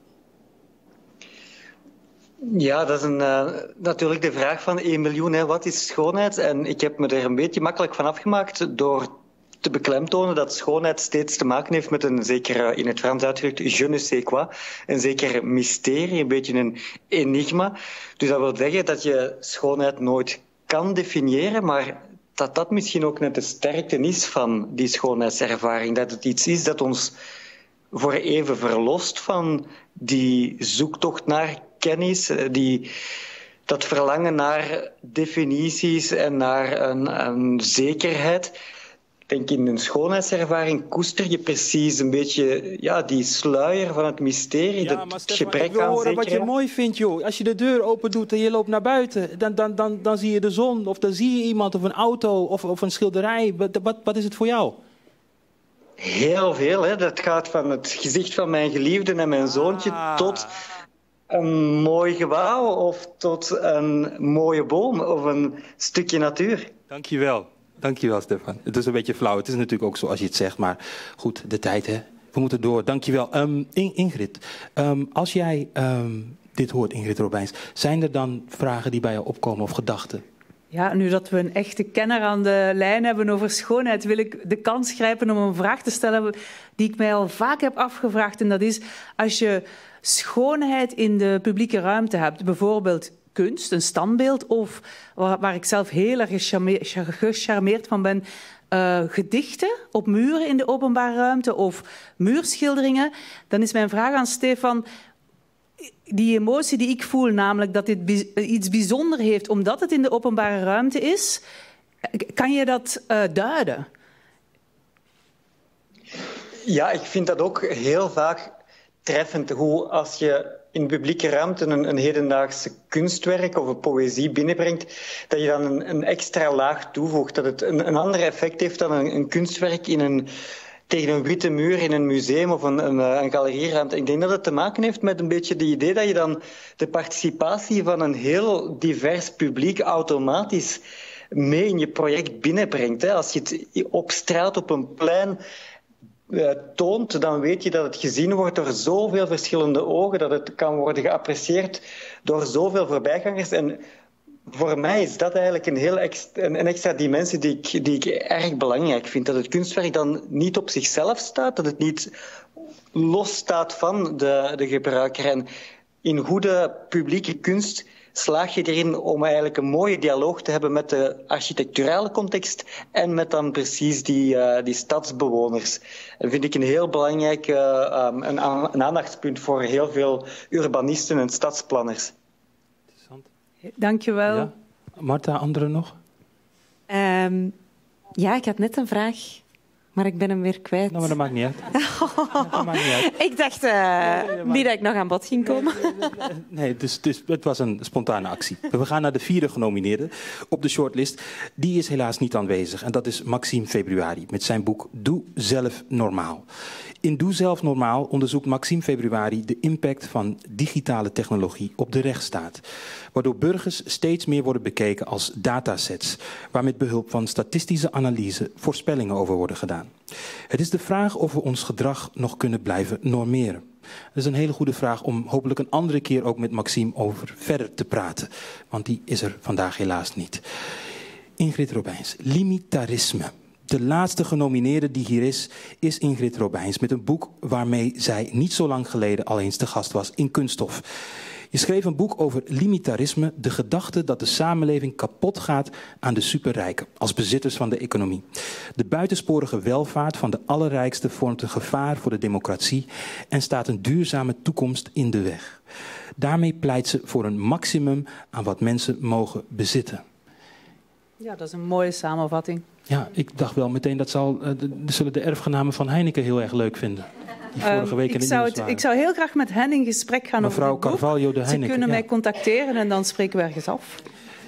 Ja, dat is een, uh, natuurlijk de vraag van één miljoen. Hè. Wat is schoonheid? En ik heb me er een beetje makkelijk van afgemaakt door te beklemtonen dat schoonheid steeds te maken heeft met een zeker, in het Frans uitgedrukt, je ne sais quoi. Een zeker mysterie, een beetje een enigma. Dus dat wil zeggen dat je schoonheid nooit kan definiëren, maar dat dat misschien ook net de sterkte is van die schoonheidservaring. Dat het iets is dat ons voor even verlost van die zoektocht naar kennis, die, dat verlangen naar definities en naar een, een zekerheid. Ik denk in een schoonheidservaring koester je precies een beetje ja, die sluier van het mysterie, ja, dat maar Stefan, gebrek ik wil aan horen zekerheid. wat je mooi vindt, joh. Als je de deur open doet en je loopt naar buiten, dan, dan, dan, dan zie je de zon, of dan zie je iemand, of een auto, of, of een schilderij. Wat, wat, wat is het voor jou? Heel veel. Hè. Dat gaat van het gezicht van mijn geliefde en mijn zoontje Ah. tot een mooi gebouw of tot een mooie boom of een stukje natuur. Dankjewel. Dankjewel, Stefan. Het is een beetje flauw. Het is natuurlijk ook zoals je het zegt, maar goed, de tijd, hè. We moeten door. Dankjewel. Um, Ingrid, um, als jij um, dit hoort, Ingrid Robijns, zijn er dan vragen die bij jou opkomen of gedachten? Ja, nu dat we een echte kenner aan de lijn hebben over schoonheid, wil ik de kans grijpen om een vraag te stellen die ik mij al vaak heb afgevraagd. En dat is, als je schoonheid in de publieke ruimte hebt, bijvoorbeeld kunst, een standbeeld, of waar, waar ik zelf heel erg gecharmeerd, gecharmeerd van ben, uh, gedichten op muren in de openbare ruimte of muurschilderingen, dan is mijn vraag aan Stefan, die emotie die ik voel, namelijk dat dit bij, iets bijzonders heeft omdat het in de openbare ruimte is, kan je dat uh, duiden? Ja, ik vind dat ook heel vaak treffend, hoe als je in publieke ruimte een, een hedendaagse kunstwerk of een poëzie binnenbrengt, dat je dan een, een extra laag toevoegt. Dat het een, een ander effect heeft dan een, een kunstwerk in een, tegen een witte muur in een museum of een, een, een galerieruimte. Ik denk dat het te maken heeft met een beetje het idee dat je dan de participatie van een heel divers publiek automatisch mee in je project binnenbrengt. Als je het op straat, op een plein Uh, toont, dan weet je dat het gezien wordt door zoveel verschillende ogen, dat het kan worden geapprecieerd door zoveel voorbijgangers. En voor mij is dat eigenlijk een, heel extra, een, een extra dimensie die ik, die ik erg belangrijk vind. Dat het kunstwerk dan niet op zichzelf staat, dat het niet los staat van de, de gebruiker. En in goede publieke kunst slaag je erin om eigenlijk een mooie dialoog te hebben met de architecturale context en met dan precies die, uh, die stadsbewoners. Dat vind ik een heel belangrijk uh, um, een, een aandachtspunt voor heel veel urbanisten en stadsplanners. Interessant. Dank je wel. Ja. Marta, anderen nog? Um, ja, ik had net een vraag. Maar ik ben hem weer kwijt. Nou, maar dat maakt niet uit. Dat maakt niet uit. Ik dacht uh, nee, nee, maar... niet dat ik nog aan bod ging komen. Nee, nee, nee dus, dus het was een spontane actie. We gaan naar de vierde genomineerde op de shortlist. Die is helaas niet aanwezig. En dat is Maxime Februari met zijn boek Doe zelf normaal. In Doe zelf normaal onderzoekt Maxime Februari de impact van digitale technologie op de rechtsstaat. Waardoor burgers steeds meer worden bekeken als datasets, waar met behulp van statistische analyse voorspellingen over worden gedaan. Het is de vraag of we ons gedrag nog kunnen blijven normeren. Dat is een hele goede vraag om hopelijk een andere keer ook met Maxime over verder te praten. Want die is er vandaag helaas niet. Ingrid Robijns, limitarisme. De laatste genomineerde die hier is, is Ingrid Robijns met een boek waarmee zij niet zo lang geleden al eens te gast was in Kunststof. Je schreef een boek over limitarisme, de gedachte dat de samenleving kapot gaat aan de superrijken als bezitters van de economie. De buitensporige welvaart van de allerrijkste vormt een gevaar voor de democratie en staat een duurzame toekomst in de weg. Daarmee pleit ze voor een maximum aan wat mensen mogen bezitten. Ja, dat is een mooie samenvatting. Ja, ik dacht wel meteen dat zal, uh, de, zullen de erfgenamen van Heineken heel erg leuk vinden. Die vorige week um, in ik, de zou het, ik zou heel graag met hen in gesprek gaan Mevrouw over dit boek. Carvalho de Heineken. Ze kunnen ja. mij contacteren en dan spreken we ergens af.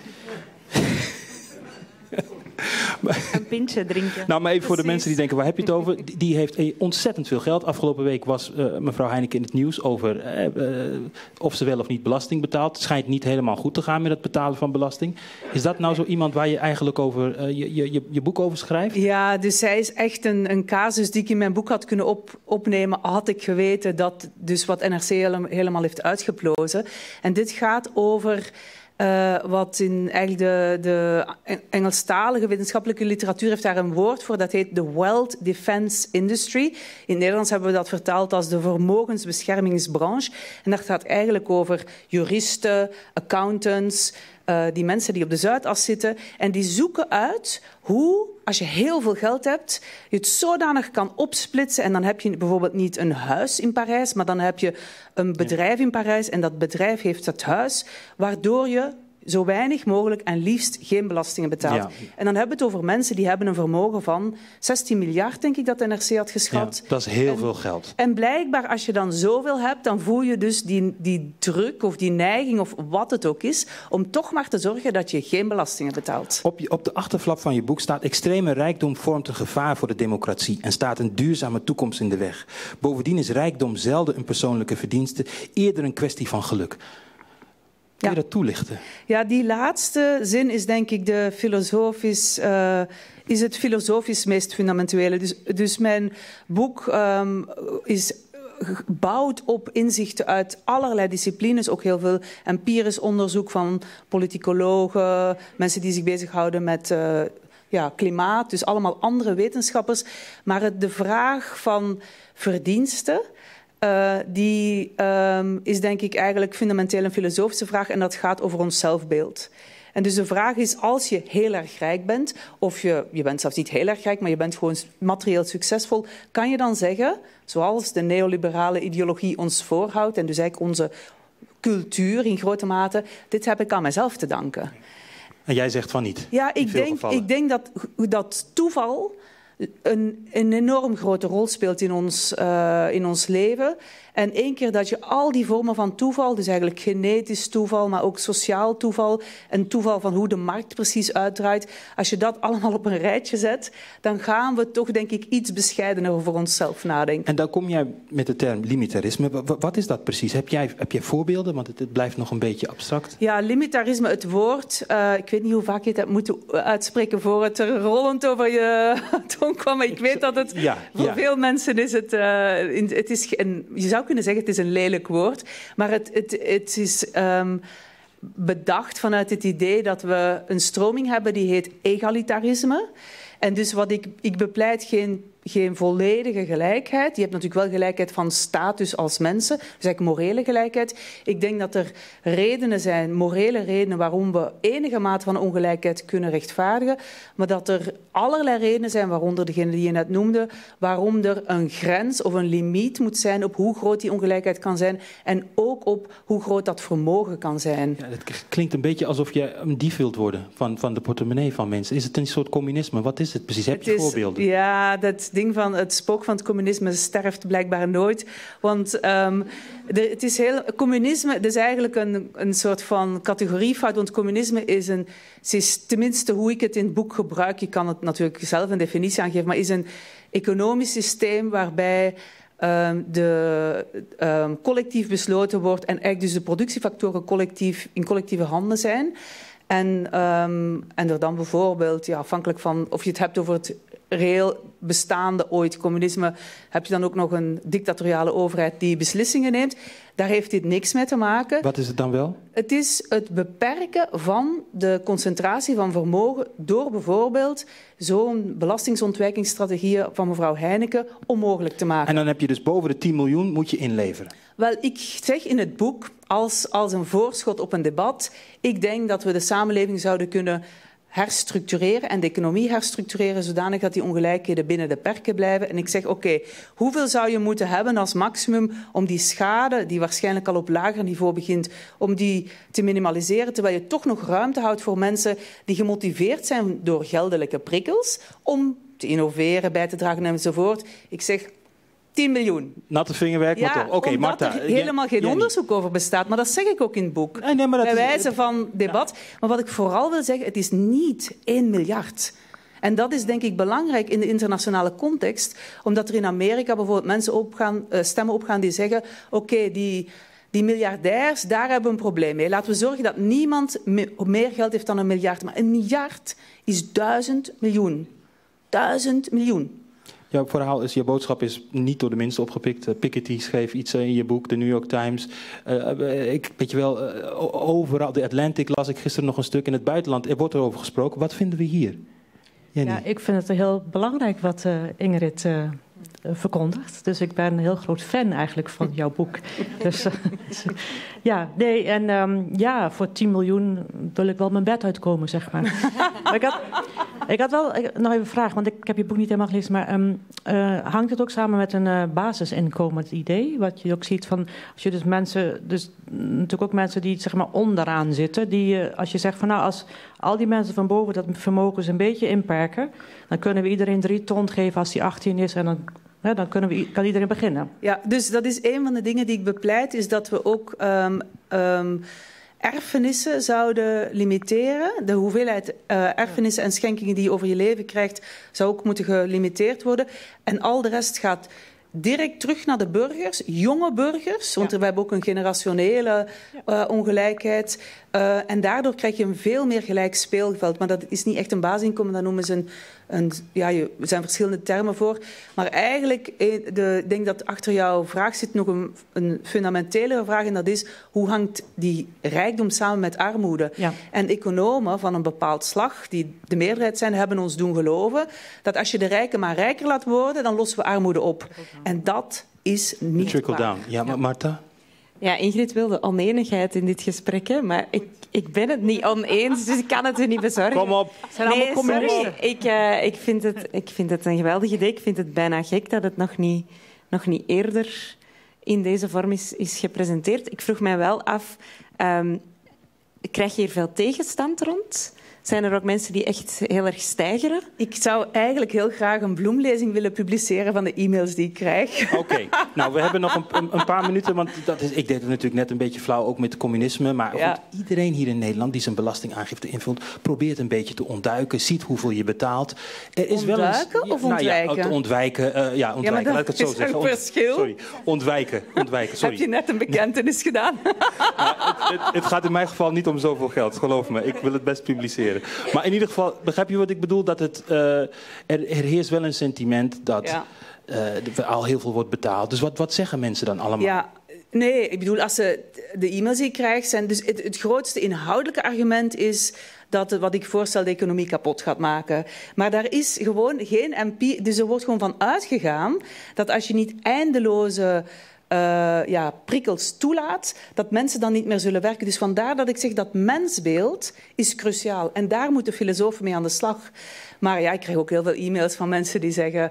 Een pintje drinken. Nou, maar even voor de Precies. mensen die denken, waar heb je het over? Die, die heeft ontzettend veel geld. Afgelopen week was uh, mevrouw Heineken in het nieuws over uh, uh, of ze wel of niet belasting betaalt. Het schijnt niet helemaal goed te gaan met het betalen van belasting. Is dat nou zo iemand waar je eigenlijk over uh, je, je, je boek over schrijft? Ja, dus zij is echt een, een casus die ik in mijn boek had kunnen op, opnemen. Had ik geweten dat dus wat N R C helemaal heeft uitgeplozen. En dit gaat over... Uh, wat in eigenlijk de, de Engelstalige wetenschappelijke literatuur heeft daar een woord voor. Dat heet de Wealth Defense Industry. In het Nederlands hebben we dat vertaald als de vermogensbeschermingsbranche. En dat gaat eigenlijk over juristen, accountants, uh, die mensen die op de Zuidas zitten. En die zoeken uit hoe, als je heel veel geld hebt, je het zodanig kan opsplitsen. En dan heb je bijvoorbeeld niet een huis in Parijs, maar dan heb je een bedrijf in Parijs. En dat bedrijf heeft het huis, waardoor je zo weinig mogelijk en liefst geen belastingen betaalt. Ja. En dan hebben we het over mensen die hebben een vermogen van zestien miljard, denk ik dat de N R C had geschat. Ja, dat is heel en, veel geld. En blijkbaar, als je dan zoveel hebt, dan voel je dus die, die druk of die neiging of wat het ook is, om toch maar te zorgen dat je geen belastingen betaalt. Op, je, op de achterflap van je boek staat: extreme rijkdom vormt een gevaar voor de democratie en staat een duurzame toekomst in de weg. Bovendien is rijkdom zelden een persoonlijke verdienste, eerder een kwestie van geluk. Kun je ja. dat toelichten? Ja, die laatste zin is denk ik de filosofisch, uh, is het filosofisch meest fundamentele. Dus, dus mijn boek um, is gebouwd op inzichten uit allerlei disciplines. Ook heel veel empirisch onderzoek van politicologen, mensen die zich bezighouden met uh, ja, klimaat. Dus allemaal andere wetenschappers. Maar het, de vraag van verdiensten... Uh, die um, is denk ik eigenlijk fundamenteel een filosofische vraag en dat gaat over ons zelfbeeld. En dus de vraag is, als je heel erg rijk bent, of je, je bent zelfs niet heel erg rijk, maar je bent gewoon materieel succesvol, kan je dan zeggen, zoals de neoliberale ideologie ons voorhoudt en dus eigenlijk onze cultuur in grote mate, dit heb ik aan mezelf te danken. En jij zegt van niet? Ja, ik denk, ik denk dat, dat toeval Een, een enorm grote rol speelt in ons, uh, in ons leven. En één keer dat je al die vormen van toeval, dus eigenlijk genetisch toeval, maar ook sociaal toeval, en toeval van hoe de markt precies uitdraait, als je dat allemaal op een rijtje zet, dan gaan we toch, denk ik, iets bescheidener over onszelf nadenken. En dan kom jij met de term limitarisme. Wat is dat precies? Heb jij, heb jij voorbeelden? Want het, het blijft nog een beetje abstract. Ja, limitarisme, het woord. Uh, ik weet niet hoe vaak je het hebt moeten uitspreken voor het er rollend over je tong kwam. Maar ik weet dat het ja, voor ja. veel mensen is het... Uh, in, het is een, je zou kunnen zeggen, het is een lelijk woord. Maar het, het, het is um, bedacht vanuit het idee dat we een stroming hebben die heet egalitarisme. En dus wat ik, ik bepleit geen, geen volledige gelijkheid. Je hebt natuurlijk wel gelijkheid van status als mensen. Dus eigenlijk morele gelijkheid. Ik denk dat er redenen zijn, morele redenen, waarom we enige mate van ongelijkheid kunnen rechtvaardigen. Maar dat er allerlei redenen zijn, waaronder degene die je net noemde, waarom er een grens of een limiet moet zijn op hoe groot die ongelijkheid kan zijn. En ook op hoe groot dat vermogen kan zijn. Ja, het klinkt een beetje alsof je een dief wilt worden van, van de portemonnee van mensen. Is het een soort communisme? Wat is het precies? Heb je het is, voorbeelden? Ja, dat, ding van het spook van het communisme sterft blijkbaar nooit. Want um, de, het is heel, communisme het is eigenlijk een, een soort van categoriefout. Want communisme is een, is tenminste hoe ik het in het boek gebruik, je kan het natuurlijk zelf een definitie aangeven, maar is een economisch systeem waarbij Um, de, um, collectief besloten wordt en eigenlijk dus de productiefactoren collectief, in collectieve handen zijn. En, um, en er dan bijvoorbeeld, ja, afhankelijk van of je het hebt over het reëel bestaande ooit communisme, heb je dan ook nog een dictatoriale overheid die beslissingen neemt. Daar heeft dit niks mee te maken. Wat is het dan wel? Het is het beperken van de concentratie van vermogen door bijvoorbeeld zo'n belastingsontwijkingsstrategie van mevrouw Heineken onmogelijk te maken. En dan heb je dus boven de tien miljoen moet je inleveren. Wel, ik zeg in het boek als, als een voorschot op een debat, ik denk dat we de samenleving zouden kunnen herstructureren en de economie herstructureren zodanig dat die ongelijkheden binnen de perken blijven. En ik zeg, oké, okay, hoeveel zou je moeten hebben als maximum om die schade, die waarschijnlijk al op lager niveau begint, om die te minimaliseren, terwijl je toch nog ruimte houdt voor mensen die gemotiveerd zijn door geldelijke prikkels om te innoveren, bij te dragen enzovoort. Ik zeg tien miljoen. Natte vingerwerk, ja, maar toch. Oké, omdat Marta. er helemaal geen Jenny. onderzoek over bestaat. Maar dat zeg ik ook in het boek. Nee, nee, maar dat bij is, wijze van debat. Ja. Maar wat ik vooral wil zeggen, het is niet één miljard. En dat is denk ik belangrijk in de internationale context. Omdat er in Amerika bijvoorbeeld mensen opgaan, uh, stemmen opgaan die zeggen, oké, okay, die... Die miljardairs, daar hebben we een probleem mee. Laten we zorgen dat niemand me- meer geld heeft dan een miljard. Maar een miljard is duizend miljoen. Duizend miljoen. Jouw verhaal is, je boodschap is niet door de minste opgepikt. Uh, Piketty schreef iets uh, in je boek, de New York Times. Uh, ik weet je wel, uh, overal, de Atlantic las ik gisteren nog een stuk. In het buitenland er wordt erover gesproken. Wat vinden we hier? Jenny? Ja, ik vind het heel belangrijk wat uh, Ingrid uh, verkondigt. Dus ik ben een heel groot fan eigenlijk van jouw boek. Dus uh, ja, nee, en um, ja, voor tien miljoen wil ik wel mijn bed uitkomen, zeg maar. maar ik, had, ik had wel ik, nog even een vraag, want ik heb je boek niet helemaal gelezen, maar um, uh, hangt het ook samen met een uh, basisinkomen, het idee? Wat je ook ziet van, als je dus mensen, dus natuurlijk ook mensen die zeg maar onderaan zitten, die uh, als je zegt van nou, als al die mensen van boven dat vermogen ze een beetje inperken, dan kunnen we iedereen drie ton geven als die achttien is en dan... Ja, dan kunnen we, kan iedereen beginnen. Ja, dus dat is een van de dingen die ik bepleit, is dat we ook um, um, erfenissen zouden limiteren. De hoeveelheid uh, erfenissen en schenkingen die je over je leven krijgt, zou ook moeten gelimiteerd worden. En al de rest gaat direct terug naar de burgers, jonge burgers, want ja. we hebben ook een generationele uh, ongelijkheid. Uh, en daardoor krijg je een veel meer gelijk speelveld. Maar dat is niet echt een basisinkomen, dat noemen ze een... een ja, er zijn verschillende termen voor. Maar eigenlijk, de, ik denk dat achter jouw vraag zit nog een, een fundamentelere vraag. En dat is, hoe hangt die rijkdom samen met armoede? Ja. En economen van een bepaald slag, die de meerderheid zijn, hebben ons doen geloven dat als je de rijken maar rijker laat worden, dan lossen we armoede op. En dat is niet trickle waar. down. Ja, maar Marta? Ja, Ingrid wilde oneenigheid in dit gesprek, hè, maar ik, ik ben het niet oneens, dus ik kan het u niet bezorgen. Kom op. Het zijn allemaal communisten. Ik, uh, ik, vind het, ik vind het een geweldig idee. Ik vind het bijna gek dat het nog niet, nog niet eerder in deze vorm is, is gepresenteerd. Ik vroeg mij wel af, um, krijg je hier veel tegenstand rond? Zijn er ook mensen die echt heel erg steigeren? Ik zou eigenlijk heel graag een bloemlezing willen publiceren van de e-mails die ik krijg. Oké, okay. Nou, we hebben nog een, een, een paar minuten, want dat is, ik deed het natuurlijk net een beetje flauw, ook met communisme. Maar ja. goed, iedereen hier in Nederland die zijn belastingaangifte invult, probeert een beetje te ontduiken, ziet hoeveel je betaalt. Er is ontduiken wel eens, of ontwijken? Nou ja, te ontwijken, uh, ja, ontwijken, ja, laat ik het zo is zeggen. Een verschil. Sorry, ontwijken, ontwijken, sorry. Heb je net een bekentenis gedaan? Nou, het, het, het gaat in mijn geval niet om zoveel geld, geloof me. Ik wil het best publiceren. Maar in ieder geval, begrijp je wat ik bedoel? Dat het, uh, er, er heerst wel een sentiment dat ja. uh, er al heel veel wordt betaald. Dus wat, wat zeggen mensen dan allemaal? Ja, nee, ik bedoel, als ze de e-mails die ik krijg zijn... Dus het, het grootste inhoudelijke argument is dat wat ik voorstel de economie kapot gaat maken. Maar daar is gewoon geen empirie... Dus er wordt gewoon van uitgegaan dat als je niet eindeloze... Uh, ja, prikkels toelaat, dat mensen dan niet meer zullen werken. Dus vandaar dat ik zeg dat mensbeeld is cruciaal. En daar moeten filosofen mee aan de slag. Maar ja, ik krijg ook heel veel e-mails van mensen die zeggen...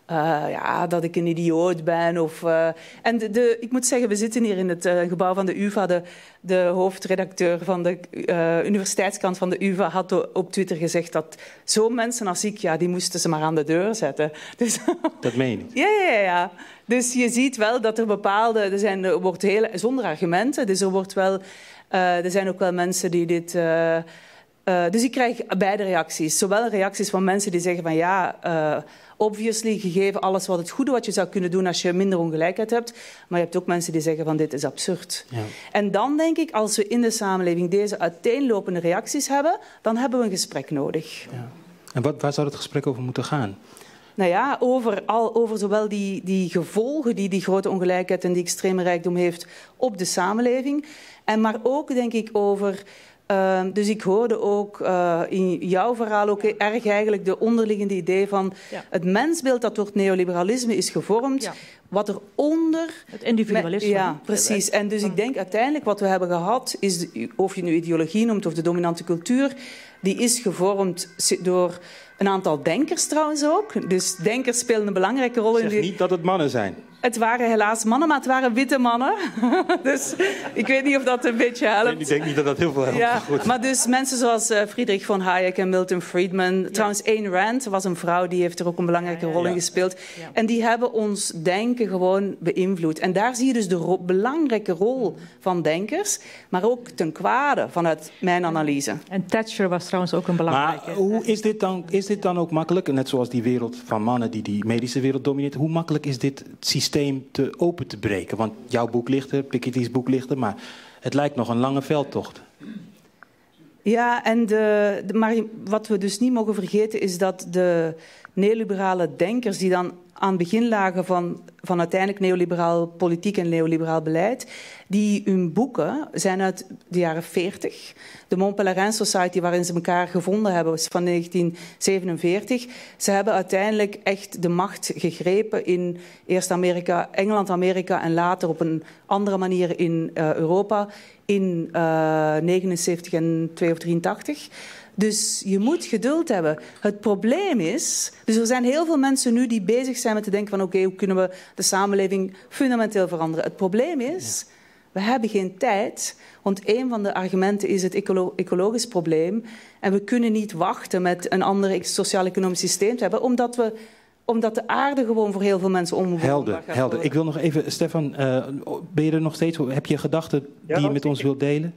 Uh, ja, dat ik een idioot ben. Of, uh, en de, de, ik moet zeggen, we zitten hier in het uh, gebouw van de U vA. De, de hoofdredacteur van de uh, universiteitskant van de U vA had op Twitter gezegd dat zo'n mensen als ik, ja, die moesten ze maar aan de deur zetten. Dus, dat meen je niet? Ja, ja, ja. Dus je ziet wel dat er bepaalde... Er, zijn, er wordt heel, zonder argumenten. Dus er, wordt wel, uh, er zijn ook wel mensen die dit... Uh, uh, dus ik krijg beide reacties. Zowel reacties van mensen die zeggen van ja... Uh, obviously, gegeven alles wat het goede wat je zou kunnen doen als je minder ongelijkheid hebt. Maar je hebt ook mensen die zeggen van dit is absurd. Ja. En dan denk ik, als we in de samenleving deze uiteenlopende reacties hebben, dan hebben we een gesprek nodig. Ja. En wat, waar zou het gesprek over moeten gaan? Nou ja, over, al, over zowel die, die gevolgen die die grote ongelijkheid en die extreme rijkdom heeft op de samenleving. En maar ook, denk ik, over... Uh, dus ik hoorde ook uh, in jouw verhaal ook erg eigenlijk de onderliggende idee van ja. het mensbeeld dat door het neoliberalisme is gevormd, ja. wat er onder... Het individualisme. Ja, precies. En dus ik denk uiteindelijk wat we hebben gehad, is de, of je nu ideologie noemt of de dominante cultuur, die is gevormd door een aantal denkers trouwens ook. Dus denkers spelen een belangrijke rol zeg in die... niet dat het mannen zijn. Het waren helaas mannen, maar het waren witte mannen. Dus ik weet niet of dat een beetje helpt. Nee, ik denk niet dat dat heel veel helpt. Ja, goed. Maar dus mensen zoals uh, Friedrich von Hayek en Milton Friedman. Ja. Trouwens, Ayn Rand was een vrouw, die heeft er ook een belangrijke ja, ja, ja. rol in gespeeld. Ja. En die hebben ons denken gewoon beïnvloed. En daar zie je dus de ro- belangrijke rol van denkers, maar ook ten kwade vanuit mijn analyse. En Thatcher was trouwens ook een belangrijke. Maar hoe is dit dan, is dit dan ook makkelijk, net zoals die wereld van mannen die die medische wereld domineert, hoe makkelijk is dit systeem te open te breken? Want jouw boek ligt er, Piketty's boek ligt er, maar het lijkt nog een lange veldtocht. Ja, en de, de, maar wat we dus niet mogen vergeten is dat de neoliberale denkers die dan aan het begin lagen van, van uiteindelijk neoliberaal politiek en neoliberaal beleid, die hun boeken zijn uit de jaren veertig. De Mont Pelerin Society, waarin ze elkaar gevonden hebben, was van negentien zevenenveertig. Ze hebben uiteindelijk echt de macht gegrepen in eerst Amerika, Engeland, Amerika en later op een andere manier in uh, Europa in uh, negenenzeventig en twee of drieëntachtig. Dus je moet geduld hebben. Het probleem is... Dus er zijn heel veel mensen nu die bezig zijn met te denken van oké, okay, hoe kunnen we de samenleving fundamenteel veranderen? Het probleem is, we hebben geen tijd. Want een van de argumenten is het ecolo- ecologisch probleem. En we kunnen niet wachten met een ander sociaal-economisch systeem te hebben, omdat we... Omdat de aarde gewoon voor heel veel mensen onbewoonbaar helder, gaat helder. worden. Ik wil nog even, Stefan, uh, ben je er nog steeds? Heb je gedachten die ja, je met ons wilt delen?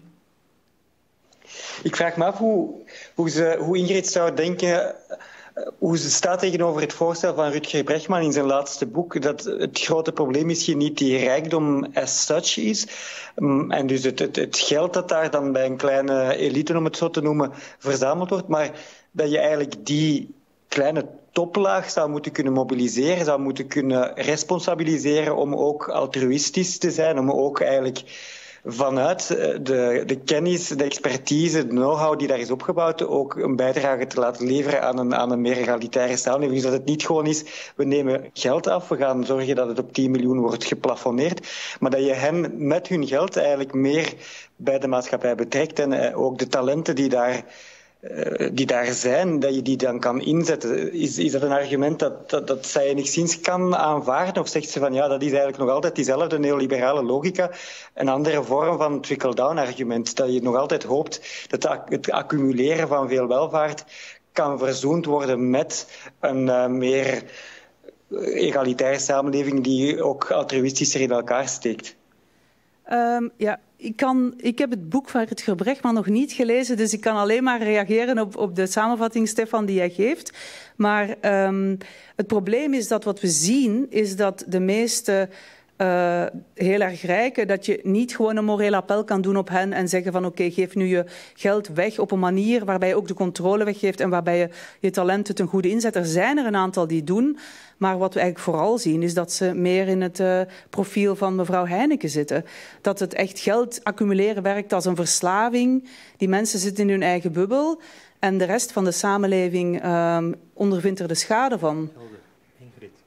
Ik vraag me af hoe, hoe, ze, hoe Ingrid zou denken, hoe ze staat tegenover het voorstel van Rutger Bregman in zijn laatste boek, dat het grote probleem misschien niet die rijkdom as such is, en dus het, het, het geld dat daar dan bij een kleine elite, om het zo te noemen, verzameld wordt, maar dat je eigenlijk die kleine toplaag zou moeten kunnen mobiliseren, zou moeten kunnen responsabiliseren om ook altruïstisch te zijn, om ook eigenlijk vanuit de, de kennis, de expertise, de know-how die daar is opgebouwd, ook een bijdrage te laten leveren aan een, aan een meer egalitaire samenleving. Dus dat het niet gewoon is, we nemen geld af, we gaan zorgen dat het op tien miljoen wordt geplafonneerd, maar dat je hen met hun geld eigenlijk meer bij de maatschappij betrekt en ook de talenten die daar Uh, die daar zijn, dat je die dan kan inzetten. Is, is dat een argument dat, dat, dat zij enigszins kan aanvaarden? Of zegt ze van ja, dat is eigenlijk nog altijd diezelfde neoliberale logica, een andere vorm van trickle-down argument, dat je nog altijd hoopt dat het accumuleren van veel welvaart kan verzoend worden met een uh, meer egalitaire samenleving die ook altruïstischer in elkaar steekt? Um, ja, ik, kan, ik heb het boek van Rutger Bregman nog niet gelezen, dus ik kan alleen maar reageren op, op de samenvatting, Stefan, die jij geeft. Maar um, het probleem is dat wat we zien, is dat de meeste uh, heel erg rijken, dat je niet gewoon een moreel appel kan doen op hen en zeggen van oké, okay, geef nu je geld weg op een manier waarbij je ook de controle weggeeft en waarbij je je talenten ten goede inzet. Er zijn er een aantal die doen. Maar wat we eigenlijk vooral zien is dat ze meer in het uh, profiel van mevrouw Heineken zitten. Dat het echt geld accumuleren werkt als een verslaving. Die mensen zitten in hun eigen bubbel en de rest van de samenleving um, ondervindt er de schade van.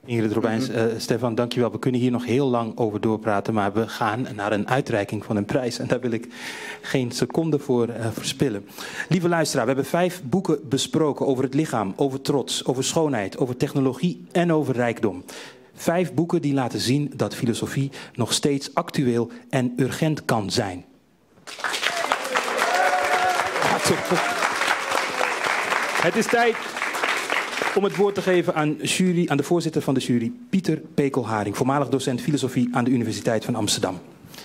Ingrid Robijns, uh, Stefan, dankjewel. We kunnen hier nog heel lang over doorpraten, maar we gaan naar een uitreiking van een prijs. En daar wil ik geen seconde voor uh, verspillen. Lieve luisteraar, we hebben vijf boeken besproken over het lichaam, over trots, over schoonheid, over technologie en over rijkdom. Vijf boeken die laten zien dat filosofie nog steeds actueel en urgent kan zijn. Het is tijd om het woord te geven aan, jury, aan de voorzitter van de jury, Pieter Pekelharing, voormalig docent filosofie aan de Universiteit van Amsterdam.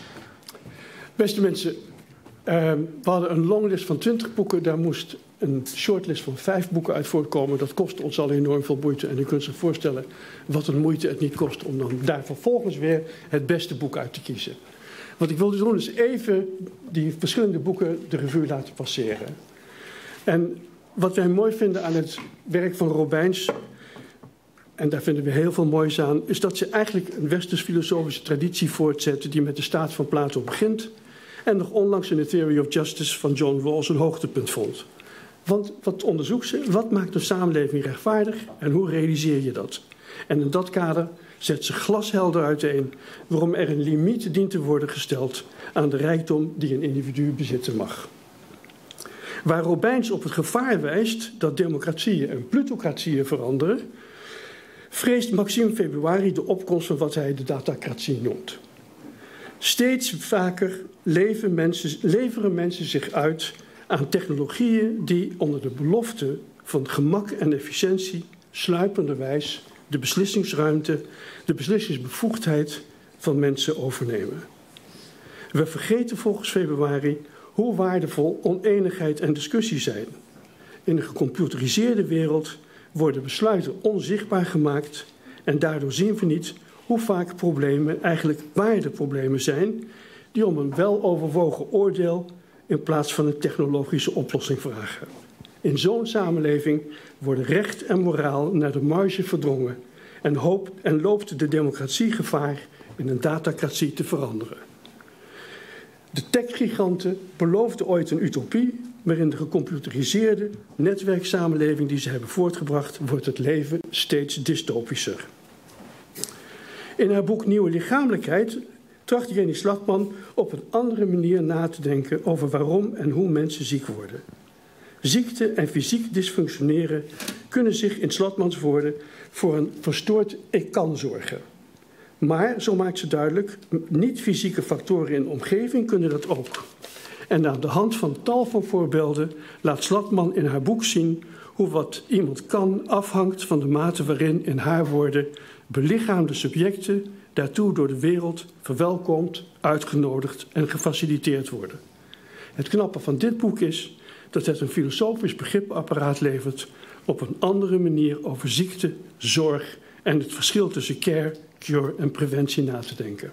Beste mensen, uh, we hadden een longlist van twintig boeken, daar moest een shortlist van vijf boeken uit voortkomen. Dat kostte ons al enorm veel moeite en u kunt zich voorstellen wat een moeite het niet kost om dan daar vervolgens weer het beste boek uit te kiezen. Wat ik wilde doen is even die verschillende boeken de revue laten passeren. En wat wij mooi vinden aan het werk van Robijns, en daar vinden we heel veel moois aan, is dat ze eigenlijk een westers-filosofische traditie voortzetten die met de staat van Plato begint en nog onlangs in de Theory of Justice van John Rawls een hoogtepunt vond. Want wat onderzoekt ze? Wat maakt een samenleving rechtvaardig en hoe realiseer je dat? En in dat kader zet ze glashelder uiteen waarom er een limiet dient te worden gesteld aan de rijkdom die een individu bezitten mag. Waar Robijns op het gevaar wijst dat democratieën en plutocratieën veranderen, vreest Maxime Februari de opkomst van wat hij de datacratie noemt. Steeds vaker leven mensen, leveren mensen zich uit aan technologieën die onder de belofte van gemak en efficiëntie sluipenderwijs de beslissingsruimte, de beslissingsbevoegdheid van mensen overnemen. We vergeten volgens Februari hoe waardevol oneenigheid en discussie zijn. In een gecomputeriseerde wereld worden besluiten onzichtbaar gemaakt en daardoor zien we niet hoe vaak problemen eigenlijk waardeproblemen zijn die om een weloverwogen oordeel in plaats van een technologische oplossing vragen. In zo'n samenleving worden recht en moraal naar de marge verdrongen en, hoop, en loopt de democratie gevaar in een datacratie te veranderen. De techgiganten beloofden ooit een utopie waarin de gecomputeriseerde netwerksamenleving die ze hebben voortgebracht wordt het leven steeds dystopischer. In haar boek Nieuwe Lichamelijkheid tracht Jenny Slagman op een andere manier na te denken over waarom en hoe mensen ziek worden. Ziekte en fysiek dysfunctioneren kunnen zich in Slagmans woorden voor een verstoord ik kan zorgen. Maar, zo maakt ze duidelijk, niet-fysieke factoren in de omgeving kunnen dat ook. En aan de hand van tal van voorbeelden laat Slagman in haar boek zien hoe wat iemand kan afhangt van de mate waarin, in haar woorden, belichaamde subjecten daartoe door de wereld verwelkomd, uitgenodigd en gefaciliteerd worden. Het knappe van dit boek is dat het een filosofisch begripapparaat levert op een andere manier over ziekte, zorg en het verschil tussen care, cure en preventie na te denken.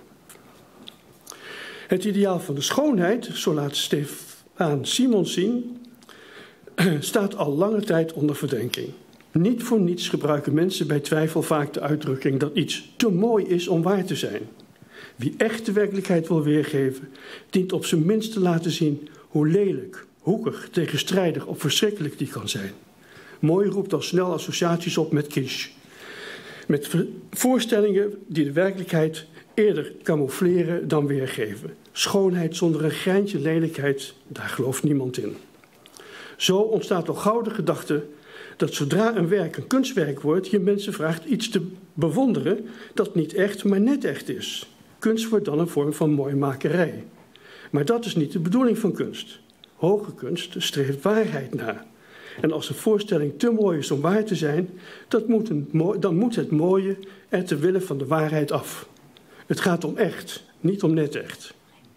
Het ideaal van de schoonheid, zo laat Stefan Simons zien, staat al lange tijd onder verdenking. Niet voor niets gebruiken mensen bij twijfel vaak de uitdrukking dat iets te mooi is om waar te zijn. Wie echt de werkelijkheid wil weergeven, dient op zijn minst te laten zien hoe lelijk, hoekig, tegenstrijdig of verschrikkelijk die kan zijn. Mooi roept al snel associaties op met kitsch. Met voorstellingen die de werkelijkheid eerder camoufleren dan weergeven. Schoonheid zonder een greintje lelijkheid, daar gelooft niemand in. Zo ontstaat al gauw de gedachte dat zodra een werk een kunstwerk wordt, je mensen vraagt iets te bewonderen dat niet echt, maar net echt is. Kunst wordt dan een vorm van mooimakerij. Maar dat is niet de bedoeling van kunst. Hoge kunst streeft waarheid na. En als een voorstelling te mooi is om waar te zijn, dat moet een, dan moet het mooie er ter wille van de waarheid af. Het gaat om echt, niet om net echt.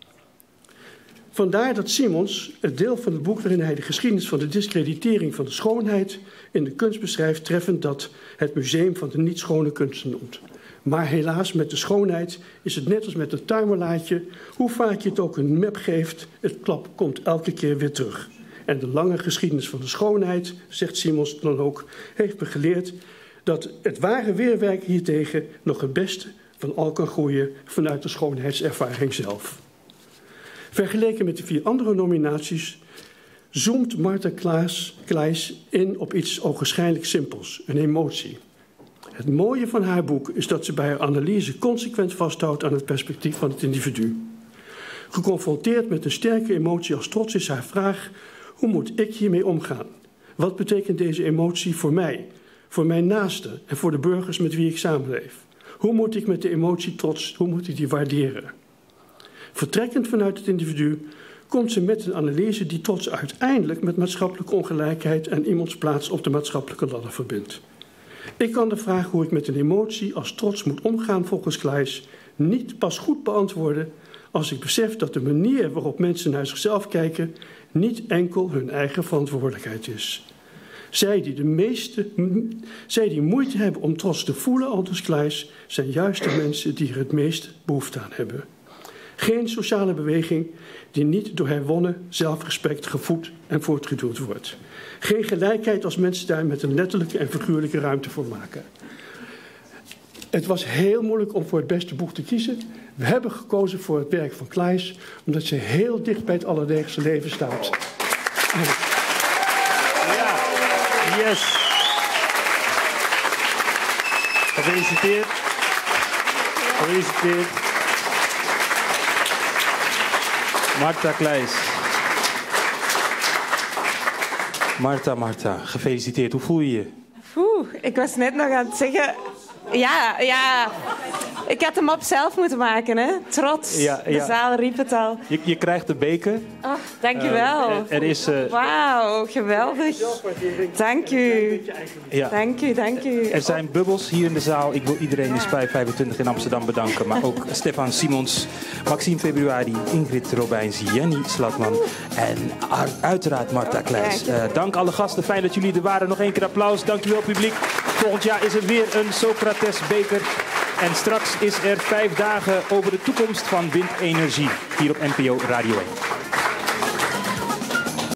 Vandaar dat Simons het deel van het boek waarin hij de geschiedenis van de discreditering van de schoonheid in de kunst beschrijft treffend dat het museum van de niet schone kunsten noemt. Maar helaas, met de schoonheid is het net als met het tuimelaaitje. Hoe vaak je het ook een map geeft, het klap komt elke keer weer terug. En de lange geschiedenis van de schoonheid, zegt Simons dan ook, heeft me geleerd dat het ware weerwerk hiertegen nog het beste van al kan groeien vanuit de schoonheidservaring zelf. Vergeleken met de vier andere nominaties zoomt Marta Klaes, Kleijs in op iets ogenschijnlijk simpels, een emotie. Het mooie van haar boek is dat ze bij haar analyse consequent vasthoudt aan het perspectief van het individu. Geconfronteerd met een sterke emotie als trots is haar vraag: hoe moet ik hiermee omgaan? Wat betekent deze emotie voor mij, voor mijn naasten en voor de burgers met wie ik samenleef? Hoe moet ik met de emotie trots, hoe moet ik die waarderen? Vertrekkend vanuit het individu komt ze met een analyse die trots uiteindelijk met maatschappelijke ongelijkheid en iemands plaats op de maatschappelijke ladder verbindt. Ik kan de vraag hoe ik met een emotie als trots moet omgaan volgens Kleijs niet pas goed beantwoorden als ik besef dat de manier waarop mensen naar zichzelf kijken niet enkel hun eigen verantwoordelijkheid is. Zij die, de meeste, zij die moeite hebben om trots te voelen, aldus Kleijs, zijn juist de mensen die er het meest behoefte aan hebben. Geen sociale beweging die niet door herwonnen zelfrespect gevoed en voortgeduwd wordt. Geen gelijkheid als mensen daar met een letterlijke en figuurlijke ruimte voor maken. Het was heel moeilijk om voor het beste boek te kiezen. We hebben gekozen voor het werk van Kleijs, omdat ze heel dicht bij het alledaagse leven staat. Ja, yes. Gefeliciteerd. Gefeliciteerd. Marta Kleijs. Marta, Marta, gefeliciteerd. Hoe voel je je? Oeh, ik was net nog aan het zeggen... Ja, ja. Ik had hem op zelf moeten maken, hè. Trots. Ja, ja. De zaal riep het al. Je, je krijgt de beker. Oh, dankjewel. Uh, er, er is... Uh... Wauw, geweldig. Dank u. Ja. Dank u, dank u. Er zijn bubbels hier in de zaal. Ik wil iedereen in Spui vijfentwintig in Amsterdam bedanken. Maar ook Stefan Simons, Maxime Februari, Ingrid Robijns, Jenny Slatman en uiteraard Marta Kleijs. Uh, dank alle gasten. Fijn dat jullie er waren. Nog één keer applaus. Dankjewel publiek. Volgend jaar is er weer een Socrates beker. En straks is er vijf dagen over de toekomst van windenergie hier op N P O Radio één.